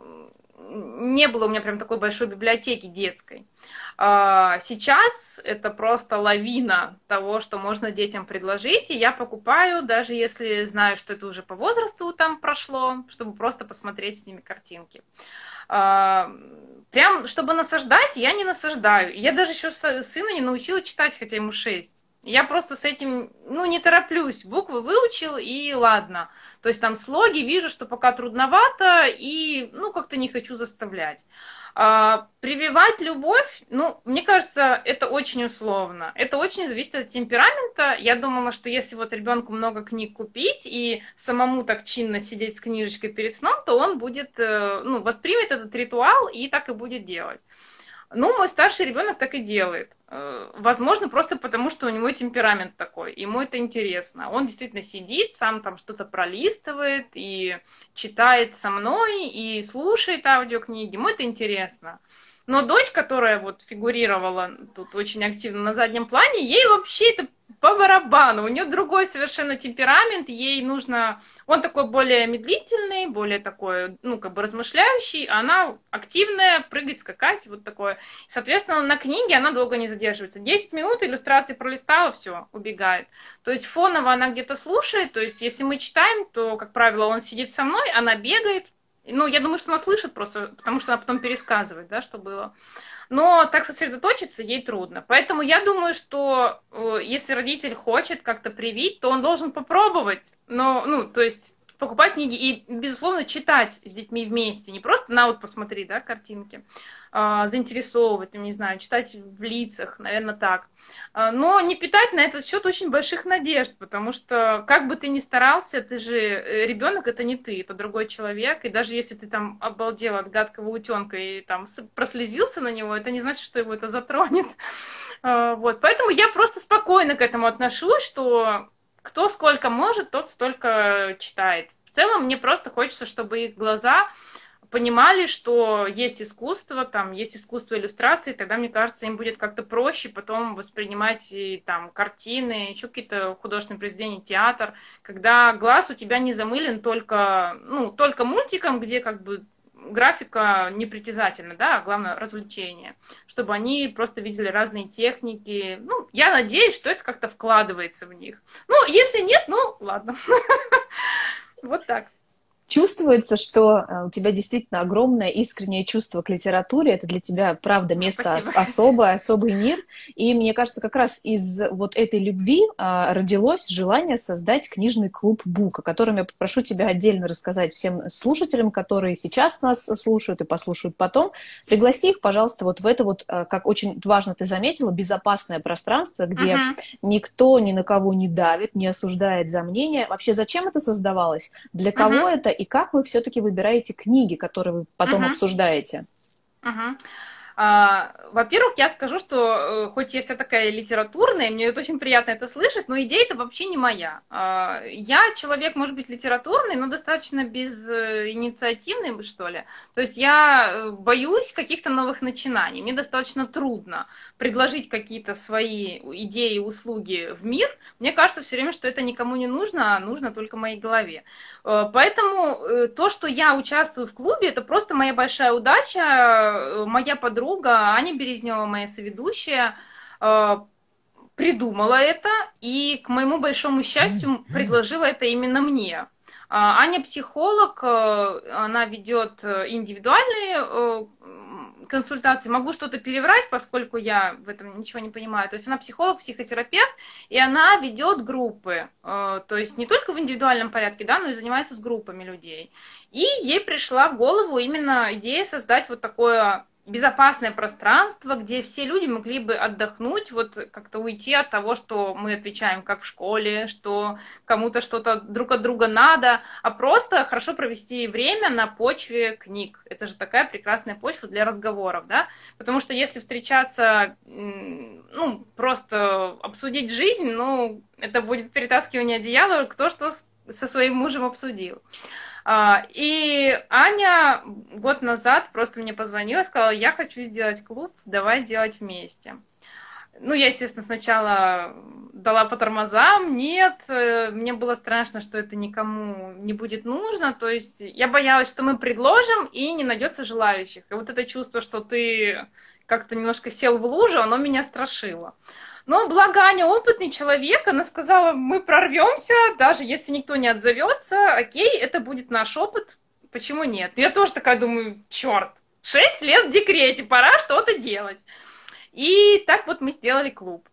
не было у меня прям такой большой библиотеки детской. А сейчас это просто лавина того, что можно детям предложить, и я покупаю, даже если знаю, что это уже по возрасту там прошло, чтобы просто посмотреть с ними картинки. А, прям, чтобы насаждать, я не насаждаю. Я даже еще сына не научила читать, хотя ему шесть. Я просто с этим, ну, не тороплюсь. Буквы выучил, и ладно. То есть там слоги вижу, что пока трудновато, и, ну, как-то не хочу заставлять. А, прививать любовь, ну, мне кажется, это очень условно. Это очень зависит от темперамента. Я думала, что если вот ребенку много книг купить и самому так чинно сидеть с книжечкой перед сном, то он будет, ну, воспримет этот ритуал и так и будет делать. Ну, мой старший ребенок так и делает. Возможно, просто потому, что у него темперамент такой, ему это интересно. Он действительно сидит, сам там что-то пролистывает и читает со мной, и слушает аудиокниги, ему это интересно. Но дочь, которая вот фигурировала тут очень активно на заднем плане, ей вообще это по барабану. У нее другой совершенно темперамент, ей нужно... Он такой более медлительный, более такой, ну, как бы размышляющий, а она активная, прыгать, скакать, вот такое. Соответственно, на книге она долго не задерживается. десять минут иллюстрации пролистала, все, убегает. То есть фоново она где-то слушает, то есть если мы читаем, то, как правило, он сидит со мной, она бегает. Ну, я думаю, что она слышит просто, потому что она потом пересказывает, да, что было. Но так сосредоточиться ей трудно. Поэтому я думаю, что э, если родитель хочет как-то привить, то он должен попробовать. Но, ну, то есть покупать книги и, безусловно, читать с детьми вместе. Не просто на вот посмотри, да, картинки. А, заинтересовывать, не знаю, читать в лицах, наверное, так. А, но не питать на этот счет очень больших надежд, потому что как бы ты ни старался, ты же ребенок, это не ты, это другой человек, и даже если ты там обалдел от гадкого утенка и там прослезился на него, это не значит, что его это затронет. А, вот, поэтому я просто спокойно к этому отношусь, что кто сколько может, тот столько читает. В целом мне просто хочется, чтобы их глаза понимали, что есть искусство, там есть искусство иллюстрации, тогда, мне кажется, им будет как-то проще потом воспринимать и там картины, еще какие-то художественные произведения, театр, когда глаз у тебя не замылен только, ну, только мультиком, где как бы графика непритязательна, да, а главное развлечение, чтобы они просто видели разные техники. Ну, я надеюсь, что это как-то вкладывается в них. Ну, если нет, ну, ладно. Вот так. Чувствуется, что у тебя действительно огромное искреннее чувство к литературе. Это для тебя, правда, место Спасибо. особое, особый мир. И мне кажется, как раз из вот этой любви а, родилось желание создать книжный клуб «Бук», о котором я попрошу тебя отдельно рассказать всем слушателям, которые сейчас нас слушают и послушают потом. Пригласи их, пожалуйста, вот в это вот, как очень важно ты заметила, безопасное пространство, где Uh-huh. никто ни на кого не давит, не осуждает за мнение. Вообще, зачем это создавалось? Для кого Uh-huh. это? И как вы все-таки выбираете книги, которые вы потом Uh-huh. обсуждаете? Uh-huh. А, во-первых, я скажу, что хоть я вся такая литературная, мне это очень приятно это слышать, но идея-то вообще не моя. А, я человек, может быть, литературный, но достаточно безинициативный, что ли. То есть я боюсь каких-то новых начинаний. Мне достаточно трудно предложить какие-то свои идеи, услуги в мир. Мне кажется все время, что это никому не нужно, а нужно только моей голове. Поэтому то, что я участвую в клубе, это просто моя большая удача. Моя подруга Аня Березнева, моя соведущая, придумала это и, к моему большому счастью, предложила это именно мне. А, Аня психолог, э, она ведет индивидуальные э, консультации. Могу что-то переврать, поскольку я в этом ничего не понимаю. То есть она психолог, психотерапевт, и она ведет группы. э, То есть не только в индивидуальном порядке, да, но и занимается с группами людей. И ей пришла в голову именно идея создать вот такое безопасное пространство, где все люди могли бы отдохнуть, вот как-то уйти от того, что мы отвечаем как в школе, что кому-то что-то друг от друга надо, а просто хорошо провести время на почве книг. Это же такая прекрасная почва для разговоров, да? Потому что если встречаться, ну, просто обсудить жизнь, ну, это будет перетаскивание одеяла, кто что со своим мужем обсудил. И Аня год назад просто мне позвонила, сказала, я хочу сделать клуб, давай делать вместе. Ну, я, естественно, сначала дала по тормозам, нет, мне было страшно, что это никому не будет нужно, то есть я боялась, что мы предложим и не найдется желающих. И вот это чувство, что ты как-то немножко сел в лужу, оно меня страшило. Но благо Аня опытный человек, она сказала, мы прорвемся, даже если никто не отзовется, окей, это будет наш опыт, почему нет? Я тоже такая думаю, черт, шесть лет в декрете, пора что-то делать. И так вот мы сделали клуб.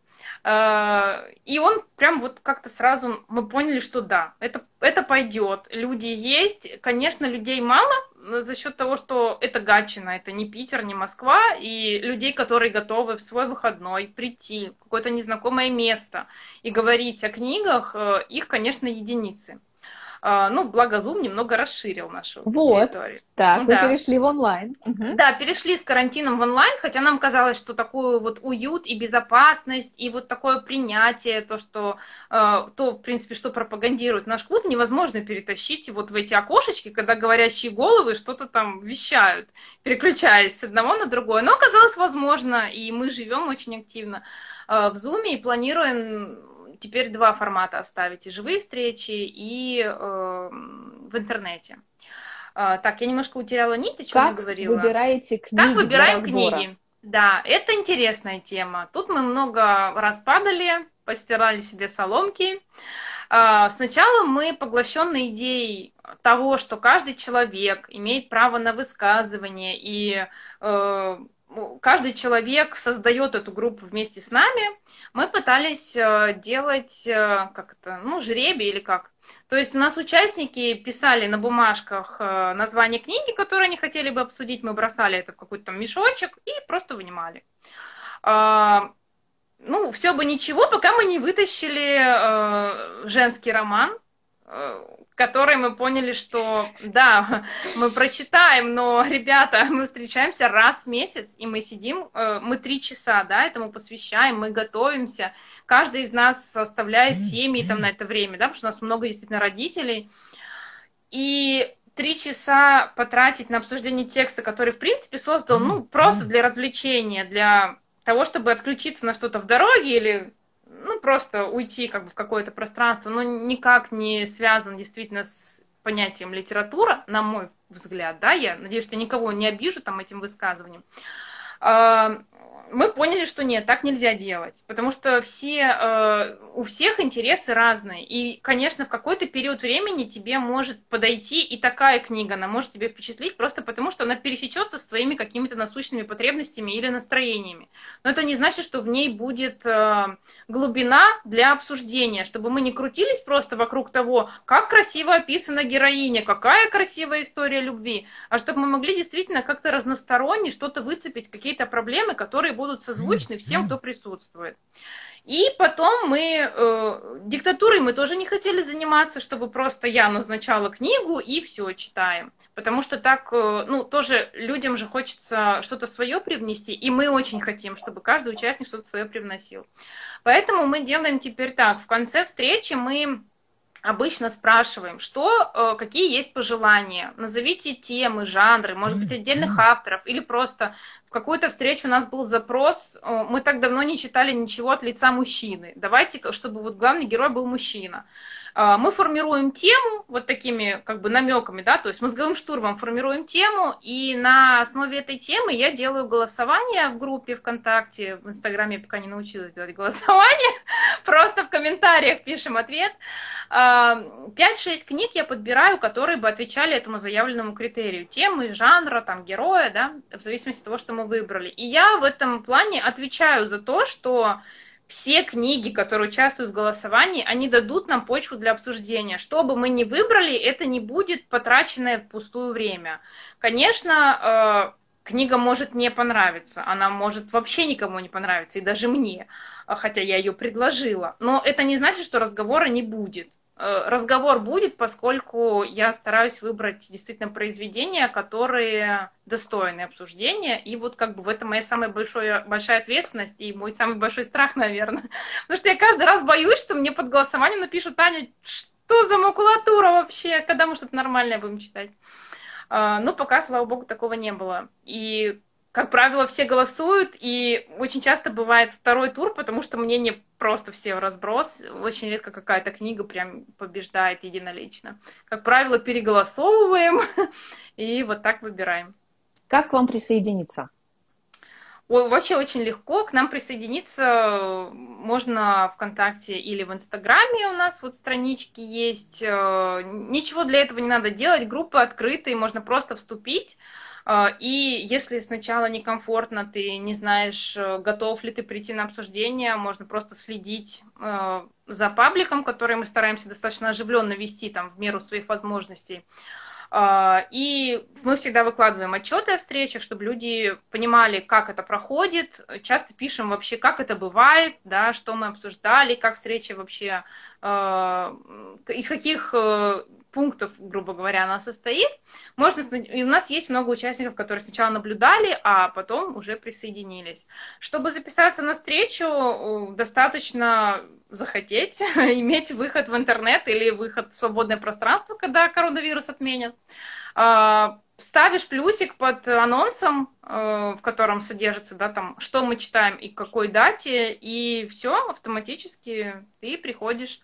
И он прям вот как-то сразу, мы поняли, что да, это, это пойдет. Люди есть, конечно, людей мало за счет того, что это Гатчина, это не Питер, не Москва, и людей, которые готовы в свой выходной прийти в какое-то незнакомое место и говорить о книгах, их, конечно, единицы. Ну, благо Zoom немного расширил нашу вот. территорию. Так, ну, вы да. перешли в онлайн. Угу. Да, перешли с карантином в онлайн, хотя нам казалось, что такой вот уют и безопасность, и вот такое принятие, то, что, э, то, в принципе, что пропагандирует наш клуб, невозможно перетащить вот в эти окошечки, когда говорящие головы что-то там вещают, переключаясь с одного на другое. Но оказалось возможно, и мы живем очень активно э, в Zoom и планируем теперь два формата оставить, и живые встречи, и э, в интернете. Uh, так, я немножко утеряла нить, о чем как я говорила. Как выбираете книги Как выбираем для разбора? книги? Да, это интересная тема. Тут мы много раз падали, постирали себе соломки. Uh, сначала мы, поглощенные идеей того, что каждый человек имеет право на высказывание, и uh, каждый человек создает эту группу вместе с нами, мы пытались uh, делать, uh, как это, ну, жребий или как. То есть у нас участники писали на бумажках название книги, которую они хотели бы обсудить, мы бросали это в какой-то там мешочек и просто вынимали. Ну, все бы ничего, пока мы не вытащили женский роман, который мы поняли, что да, мы прочитаем, но, ребята, мы встречаемся раз в месяц, и мы сидим, мы три часа, да, этому посвящаем, мы готовимся, каждый из нас оставляет семьи там на это время, да, потому что у нас много действительно родителей, и три часа потратить на обсуждение текста, который, в принципе, создал, ну, просто для развлечения, для того, чтобы отключиться на что-то в дороге или... ну, просто уйти как бы в какое-то пространство, но никак не связан действительно с понятием литература, на мой взгляд, да, я надеюсь, что я никого не обижу там этим высказыванием. Мы поняли, что нет, так нельзя делать, потому что все, у всех интересы разные, и, конечно, в какой-то период времени тебе может подойти и такая книга, она может тебя впечатлить просто потому, что она пересечется с твоими какими-то насущными потребностями или настроениями, но это не значит, что в ней будет глубина для обсуждения, чтобы мы не крутились просто вокруг того, как красиво описана героиня, какая красивая история любви, а чтобы мы могли действительно как-то разносторонне что-то выцепить, какие-то проблемы, которые будут созвучны всем, кто присутствует. И потом мы, э, диктатурой мы тоже не хотели заниматься, чтобы просто я назначала книгу и все, читаем. Потому что так, э, ну, тоже людям же хочется что-то свое привнести, и мы очень хотим, чтобы каждый участник что-то свое привносил. Поэтому мы делаем теперь так, в конце встречи мы... обычно спрашиваем, что, какие есть пожелания, назовите темы, жанры, может быть, отдельных авторов, или просто в какую-то встречу у нас был запрос, мы так давно не читали ничего от лица мужчины, давайте, чтобы вот главный герой был мужчина. Мы формируем тему вот такими как бы намеками, да, то есть мозговым штурмом формируем тему, и на основе этой темы я делаю голосование в группе ВКонтакте, в Инстаграме я пока не научилась делать голосование, просто в комментариях пишем ответ. пять-шесть книг я подбираю, которые бы отвечали этому заявленному критерию, темы, жанра, там, героя, да, в зависимости от того, что мы выбрали. И я в этом плане отвечаю за то, что все книги, которые участвуют в голосовании, они дадут нам почву для обсуждения. Что бы мы ни выбрали, это не будет потраченное впустую время. Конечно, книга может не понравиться, она может вообще никому не понравиться, и даже мне, хотя я ее предложила. Но это не значит, что разговора не будет. Разговор будет, поскольку я стараюсь выбрать действительно произведения, которые достойны обсуждения. И вот как бы в этом моя самая большая, большая ответственность и мой самый большой страх, наверное. Потому что я каждый раз боюсь, что мне под голосованием напишут: Аня, что за макулатура вообще? Когда мы что-то нормальное будем читать? Но пока, слава богу, такого не было. И как правило, все голосуют, и очень часто бывает второй тур, потому что мнения просто все в разброс. Очень редко какая-то книга прям побеждает единолично. Как правило, переголосовываем и вот так выбираем. Как к вам присоединиться? Ой, вообще очень легко. К нам присоединиться можно ВКонтакте или в Инстаграме. У нас вот странички есть. Ничего для этого не надо делать. Группы открытые, можно просто вступить. И если сначала некомфортно, ты не знаешь, готов ли ты прийти на обсуждение, можно просто следить за пабликом, который мы стараемся достаточно оживленно вести там в меру своих возможностей. И мы всегда выкладываем отчеты о встречах, чтобы люди понимали, как это проходит. Часто пишем вообще, как это бывает, да, что мы обсуждали, как встреча вообще, из каких пунктов, грубо говоря, она состоит. Можно, и у нас есть много участников, которые сначала наблюдали, а потом уже присоединились. Чтобы записаться на встречу, достаточно захотеть, иметь выход в интернет или выход в свободное пространство, когда коронавирус отменят. Ставишь плюсик под анонсом, в котором содержится, да, там, что мы читаем и к какой дате, и все, автоматически ты приходишь.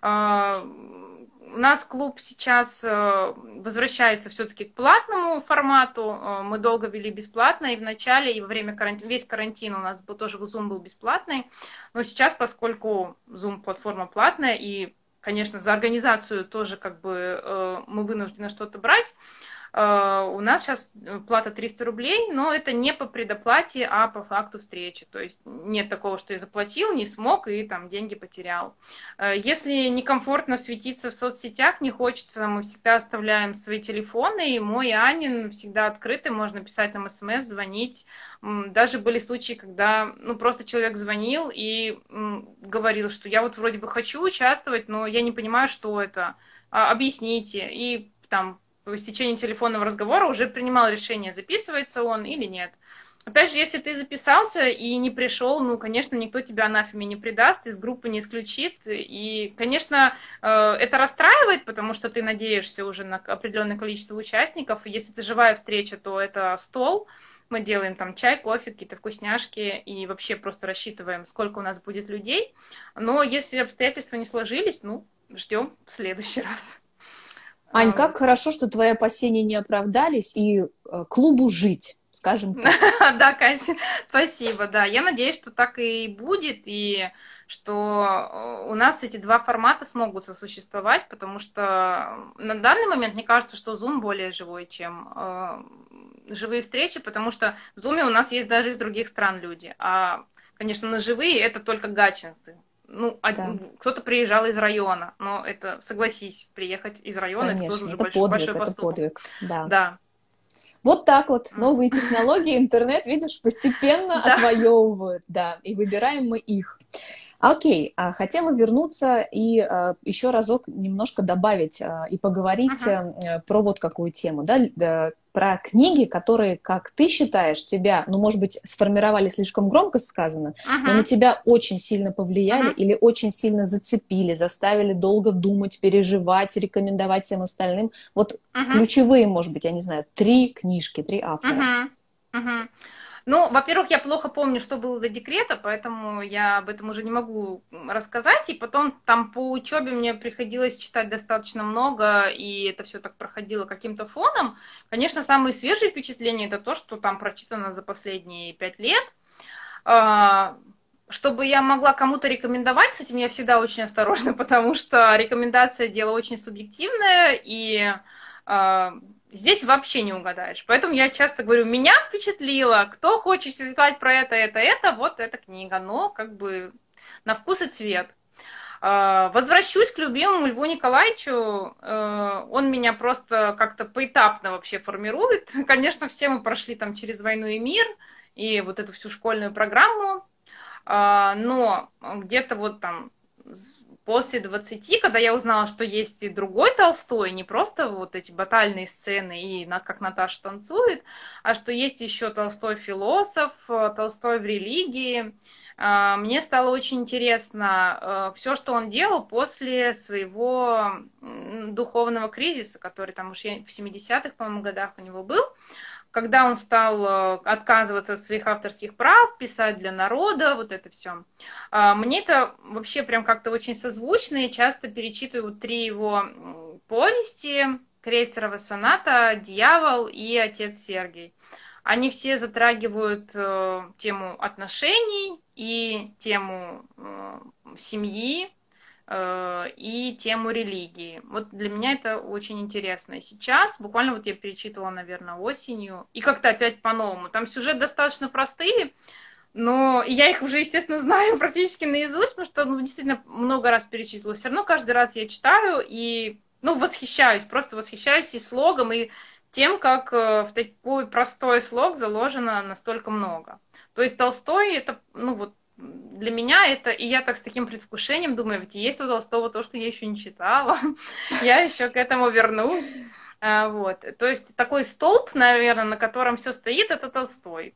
У нас клуб сейчас возвращается все-таки к платному формату. Мы долго вели бесплатно, и в начале, и во время карантина, весь карантин у нас был, тоже Zoom был бесплатный. Но сейчас, поскольку Zoom платформа платная, и, конечно, за организацию тоже как бы мы вынуждены что-то брать, у нас сейчас плата триста рублей, но это не по предоплате, а по факту встречи. То есть нет такого, что я заплатил, не смог и там деньги потерял. Если некомфортно светиться в соцсетях, не хочется, мы всегда оставляем свои телефоны, и мой и Анин всегда открыты, можно писать нам смс, звонить. Даже были случаи, когда ну, просто человек звонил и говорил, что я вот вроде бы хочу участвовать, но я не понимаю, что это, объясните. И там по истечении телефонного разговора уже принимал решение, записывается он или нет. Опять же, если ты записался и не пришел, ну, конечно, никто тебя анафеме не предаст, из группы не исключит. И, конечно, это расстраивает, потому что ты надеешься уже на определенное количество участников. И если это живая встреча, то это стол. Мы делаем там чай, кофе, какие-то вкусняшки и вообще просто рассчитываем, сколько у нас будет людей. Но если обстоятельства не сложились, ну, ждем в следующий раз. Ань, как хорошо, что твои опасения не оправдались, и клубу жить, скажем так. Да, Катя, спасибо, да. Я надеюсь, что так и будет, и что у нас эти два формата смогут сосуществовать, потому что на данный момент мне кажется, что Zoom более живой, чем э, живые встречи, потому что в Zoom у нас есть даже из других стран люди, а, конечно, на живые это только гатчинцы. Ну, да. Кто-то приезжал из района, но это, согласись, приехать из района, конечно, это тоже уже это большой, подвиг, большой это поступок. подвиг, да. Да. Вот так вот, новые технологии, интернет, видишь, постепенно да. отвоевывают, да, и выбираем мы их. Окей, хотела вернуться и а, еще разок немножко добавить а, и поговорить uh-huh. про вот какую тему, да, про книги, которые, как ты считаешь, тебя, ну, может быть, сформировали слишком громко сказано, uh-huh. но на тебя очень сильно повлияли uh-huh. или очень сильно зацепили, заставили долго думать, переживать, рекомендовать всем остальным. Вот uh-huh. ключевые, может быть, я не знаю, три книжки, три автора. Uh-huh. Uh-huh. Ну, во-первых, я плохо помню, что было до декрета, поэтому я об этом уже не могу рассказать. И потом там по учебе мне приходилось читать достаточно много, и это все так проходило каким-то фоном. Конечно, самые свежие впечатления это то, что там прочитано за последние пять лет. А, Чтобы я могла кому-то рекомендовать, с этим я всегда очень осторожна, потому что рекомендация дело очень субъективное, и а, здесь вообще не угадаешь. Поэтому я часто говорю, меня впечатлило, кто хочет читать про это, это, это, вот эта книга, но как бы на вкус и цвет. А, Возвращусь к любимому Льву Николаевичу. Э, Он меня просто как-то поэтапно вообще формирует. Конечно, все мы прошли там через «Войну и мир» и вот эту всю школьную программу. А, Но где-то вот там после двадцати, когда я узнала, что есть и другой Толстой, не просто вот эти батальные сцены и как Наташа танцует, а что есть еще Толстой философ, Толстой в религии. А, Мне стало очень интересно все, что он делал после своего духовного кризиса, который там уж в семидесятых, по-моему, годах у него был, когда он стал отказываться от своих авторских прав, писать для народа, вот это все. Мне это вообще прям как-то очень созвучно, и часто перечитываю вот три его повести: Крейцерова соната, Дьявол и Отец Сергий. Они все затрагивают э, тему отношений и тему э, семьи, и тему религии. Вот для меня это очень интересно. И сейчас, буквально вот я перечитывала, наверное, осенью, и как-то опять по-новому. Там сюжет достаточно простые, но я их уже, естественно, знаю практически наизусть, потому что, ну, действительно много раз перечитывала. Все равно каждый раз я читаю и, ну, восхищаюсь, просто восхищаюсь и слогом, и тем, как в такой простой слог заложено настолько много. То есть Толстой, это, ну, вот, для меня это, и я так с таким предвкушением думаю, ведь есть у Толстого то, что я еще не читала, я еще к этому вернусь. Вот. То есть такой столб, наверное, на котором все стоит, это Толстой.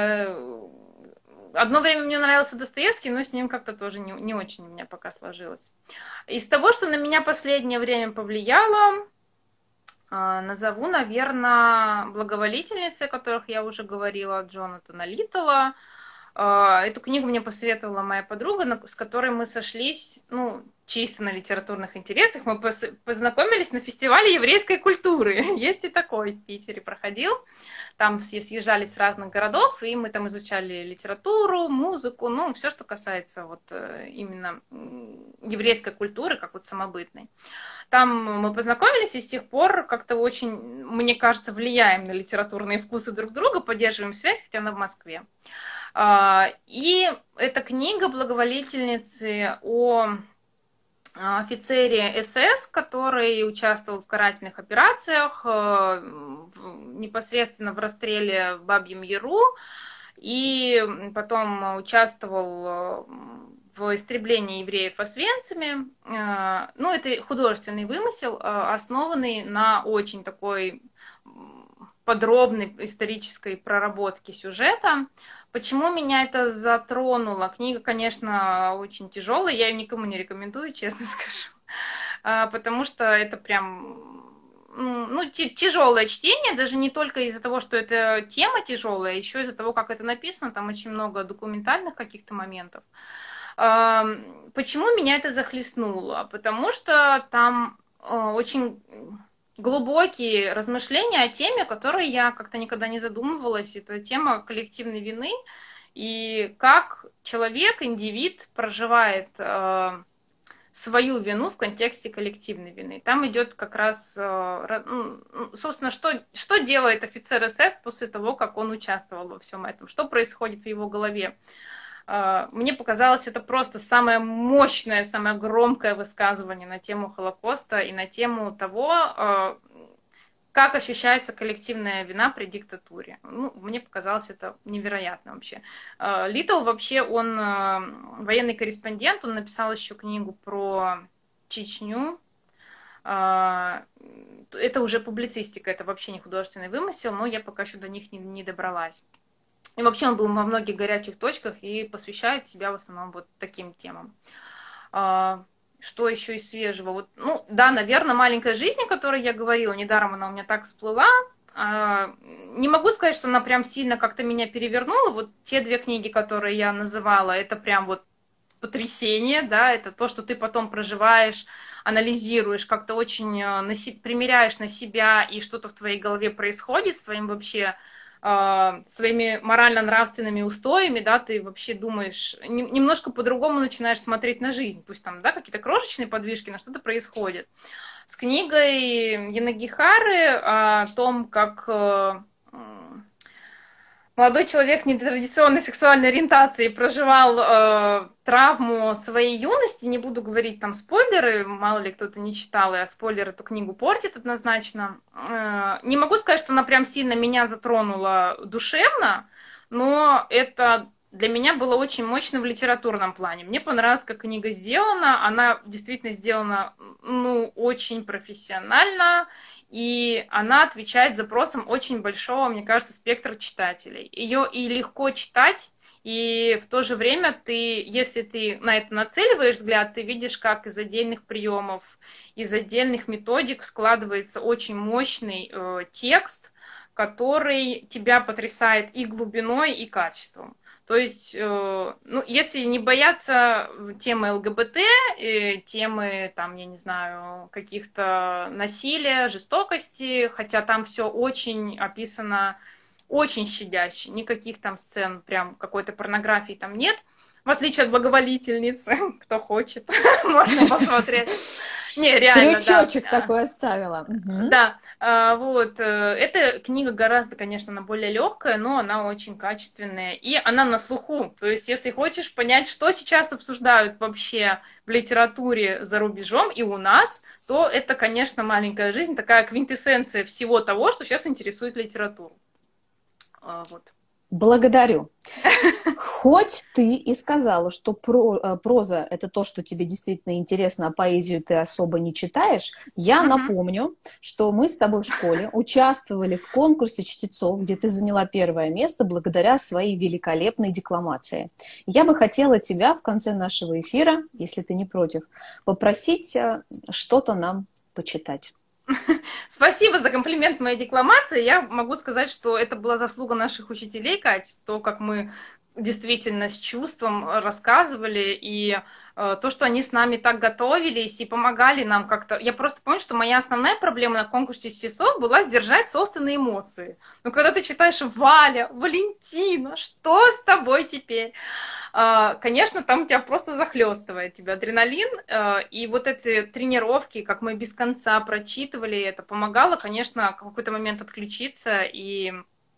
Одно время мне нравился Достоевский, но с ним как-то тоже не, не очень у меня пока сложилось. Из того, что на меня последнее время повлияло, назову, наверное, «Благоволительницы», о которых я уже говорила, Джонатана Литтла. Эту книгу мне посоветовала моя подруга, с которой мы сошлись, ну, чисто на литературных интересах. Мы познакомились на фестивале еврейской культуры. Есть и такой в Питере проходил. Там все съезжались с разных городов, и мы там изучали литературу, музыку, ну, все, что касается вот именно еврейской культуры, как вот самобытной. Там мы познакомились, и с тех пор как-то очень, мне кажется, влияем на литературные вкусы друг друга, поддерживаем связь, хотя она в Москве. И эта книга «Благоволительницы» о офицере СС, который участвовал в карательных операциях, непосредственно в расстреле в Бабьем Яру, и потом участвовал в истреблении евреев Освенциме. Ну, это художественный вымысел, основанный на очень такой подробной исторической проработке сюжета. Почему меня это затронуло? Книга, конечно, очень тяжелая, я ее никому не рекомендую, честно скажу, потому что это прям, ну, тяжелое чтение, даже не только из-за того, что это тема тяжелая, еще из-за того, как это написано, там очень много документальных каких-то моментов. Почему меня это захлестнуло? Потому что там очень глубокие размышления о теме, о которой я как-то никогда не задумывалась. Это тема коллективной вины и как человек, индивид проживает э, свою вину в контексте коллективной вины. Там идет как раз, э, собственно, что, что делает офицер СС после того, как он участвовал во всем этом, что происходит в его голове. Мне показалось, это просто самое мощное, самое громкое высказывание на тему Холокоста и на тему того, как ощущается коллективная вина при диктатуре. Ну, мне показалось это невероятно вообще. Литтл вообще, он военный корреспондент, он написал еще книгу про Чечню. Это уже публицистика, это вообще не художественный вымысел, но я пока еще до них не, не добралась. И вообще он был во многих горячих точках и посвящает себя в основном вот таким темам. Что еще из свежего? Вот, ну, да, наверное, «Маленькая жизнь», о которой я говорила, недаром она у меня так всплыла, А, Не могу сказать, что она прям сильно как-то меня перевернула. Вот те две книги, которые я называла, это прям вот потрясение, да, это то, что ты потом проживаешь, анализируешь, как-то очень э, на се- примеряешь на себя, и что-то в твоей голове происходит с твоим вообще, э, своими морально-нравственными устоями, да, ты вообще думаешь, нем- немножко по-другому начинаешь смотреть на жизнь, пусть там, да, какие-то крошечные подвижки, но что-то происходит. С книгой Янагихары о том, как э, молодой человек нетрадиционной сексуальной ориентации проживал э, травму своей юности. Не буду говорить там спойлеры, мало ли кто-то не читал, а спойлер эту книгу портит однозначно. Э, не могу сказать, что она прям сильно меня затронула душевно, но это для меня было очень мощно в литературном плане. Мне понравилась, как книга сделана. Она действительно сделана, ну, очень профессионально, и она отвечает запросам очень большого, мне кажется, спектра читателей. Ее и легко читать, и в то же время ты, если ты на это нацеливаешь взгляд, ты видишь, как из отдельных приемов, из отдельных методик складывается очень мощный э, текст, который тебя потрясает и глубиной, и качеством. То есть, э, ну, если не бояться темы ЛГБТ, э, темы, там, я не знаю, каких-то насилия, жестокости, хотя там все очень описано, очень щадяще, никаких там сцен прям какой-то порнографии там нет, в отличие от благоволительницы, кто хочет, можно посмотреть. Не, реально, да. Крючочек такой оставила. Мгм. Да, а, вот, э, эта книга гораздо, конечно, она более легкая, но она очень качественная, и она на слуху, то есть, если хочешь понять, что сейчас обсуждают вообще в литературе за рубежом и у нас, то это, конечно, «Маленькая жизнь», такая квинтэссенция всего того, что сейчас интересует литературу. А, Вот. Благодарю. Хоть ты и сказала, что про, э, проза – это то, что тебе действительно интересно, а поэзию ты особо не читаешь, я Мгм. напомню, что мы с тобой в школе участвовали в конкурсе чтецов, где ты заняла первое место благодаря своей великолепной декламации. Я бы хотела тебя в конце нашего эфира, если ты не против, попросить э, что-то нам почитать. Спасибо за комплимент моей декламации. Я могу сказать, что это была заслуга наших учителей, Кать, то, как мы действительно с чувством рассказывали, и э, то, что они с нами так готовились и помогали нам как-то. Я просто помню, что моя основная проблема на конкурсе часов была сдержать собственные эмоции. Но когда ты читаешь «Валя», «Валентина», что с тобой теперь? А, Конечно, там тебя просто захлестывает тебя адреналин, э, и вот эти тренировки, как мы без конца прочитывали, это помогало, конечно, в какой-то момент отключиться и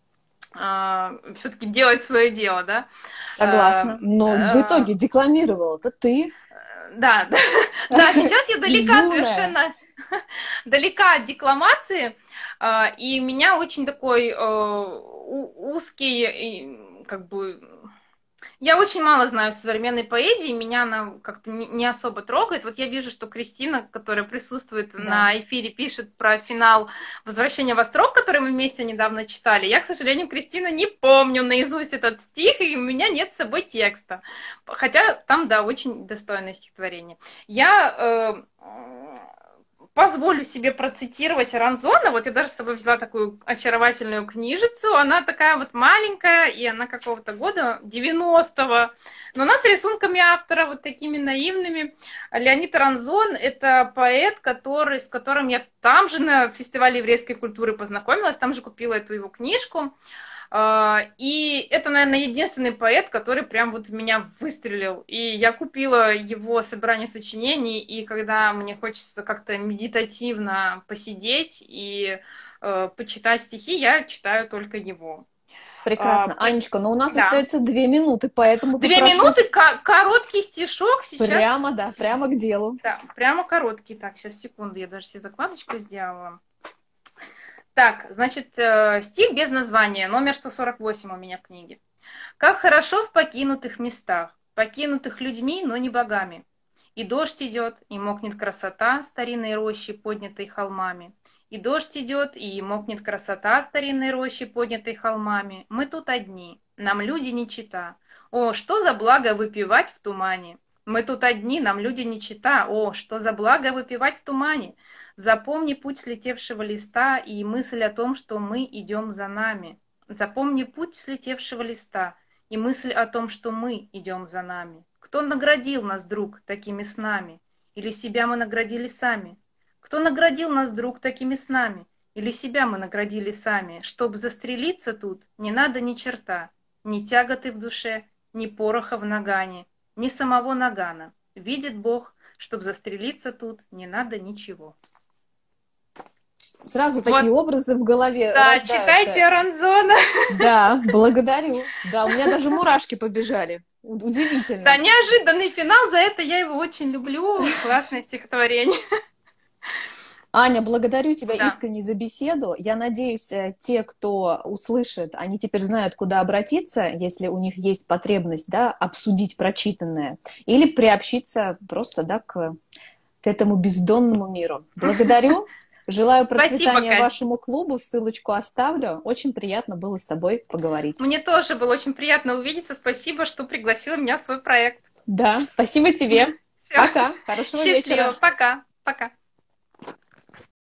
все-таки делать свое дело, да. А, Согласна. Но в а, итоге декламировала-то ты, Да, да, да, сейчас я далека юная. совершенно, далека от декламации, а, и меня очень такой э, у- узкий, и, как бы, я очень мало знаю современной поэзии, меня она как-то не не особо трогает. Вот я вижу, что Кристина, которая присутствует Да. на эфире, пишет про финал «Возвращение в Острог», который мы вместе недавно читали. Я, к сожалению, Кристина, не помню наизусть этот стих, и у меня нет с собой текста. Хотя там, да, очень достойное стихотворение. Я э, позволю себе процитировать Аранзона. Вот я даже с собой взяла такую очаровательную книжицу. Она такая вот маленькая, и она какого-то года, девяностого. Но она с рисунками автора, вот такими наивными. Леонид Аранзон – это поэт, который, с которым я там же на фестивале еврейской культуры познакомилась, там же купила эту его книжку. И это, наверное, единственный поэт, который прям вот в меня выстрелил. И я купила его собрание сочинений, и когда мне хочется как-то медитативно посидеть и э, почитать стихи, я читаю только его. А, Прекрасно. Анечка, но у нас да. остается две минуты, поэтому Две попрошу минуты, короткий стишок сейчас. прямо, да, прямо к делу. Да, прямо короткий. Так, сейчас, секунду, я даже себе закладочку сделала. Так, значит, э, стих без названия, номер сто сорок восемь у меня в книге. Как хорошо в покинутых местах, покинутых людьми, но не богами. И дождь идет, и мокнет красота старинной рощи, поднятой холмами. И дождь идет, и мокнет красота старинной рощи, поднятой холмами. Мы тут одни, нам люди не чита. О, что за благо выпивать в тумане! Мы тут одни, нам люди не чита. О, что за благо выпивать в тумане! Запомни путь слетевшего листа и мысль о том, что мы идем за нами. Запомни путь слетевшего листа и мысль о том, что мы идем за нами. Кто наградил нас, друг, такими снами? Или себя мы наградили сами? Кто наградил нас, друг, такими снами? Или себя мы наградили сами? Чтоб застрелиться тут, не надо ни черта, ни тяготы в душе, ни пороха в нагане, ни самого нагана. Видит Бог, чтоб застрелиться тут, не надо ничего. Сразу такие вот образы в голове да, рождаются. Читайте Аранзона. Да, благодарю. Да, у меня даже мурашки побежали. Удивительно. Да, неожиданный финал, за это я его очень люблю. Классное стихотворение. Аня, благодарю тебя да. искренне за беседу. Я надеюсь, те, кто услышит, они теперь знают, куда обратиться, если у них есть потребность, да, обсудить прочитанное или приобщиться просто, да, к, к этому бездонному миру. Благодарю. Желаю процветания Спасибо, вашему клубу, ссылочку оставлю. Очень приятно было с тобой поговорить. Мне тоже было очень приятно увидеться. Спасибо, что пригласила меня в свой проект. Да, спасибо тебе. Все. Пока. Хорошего Счастливо. вечера. Пока. Пока.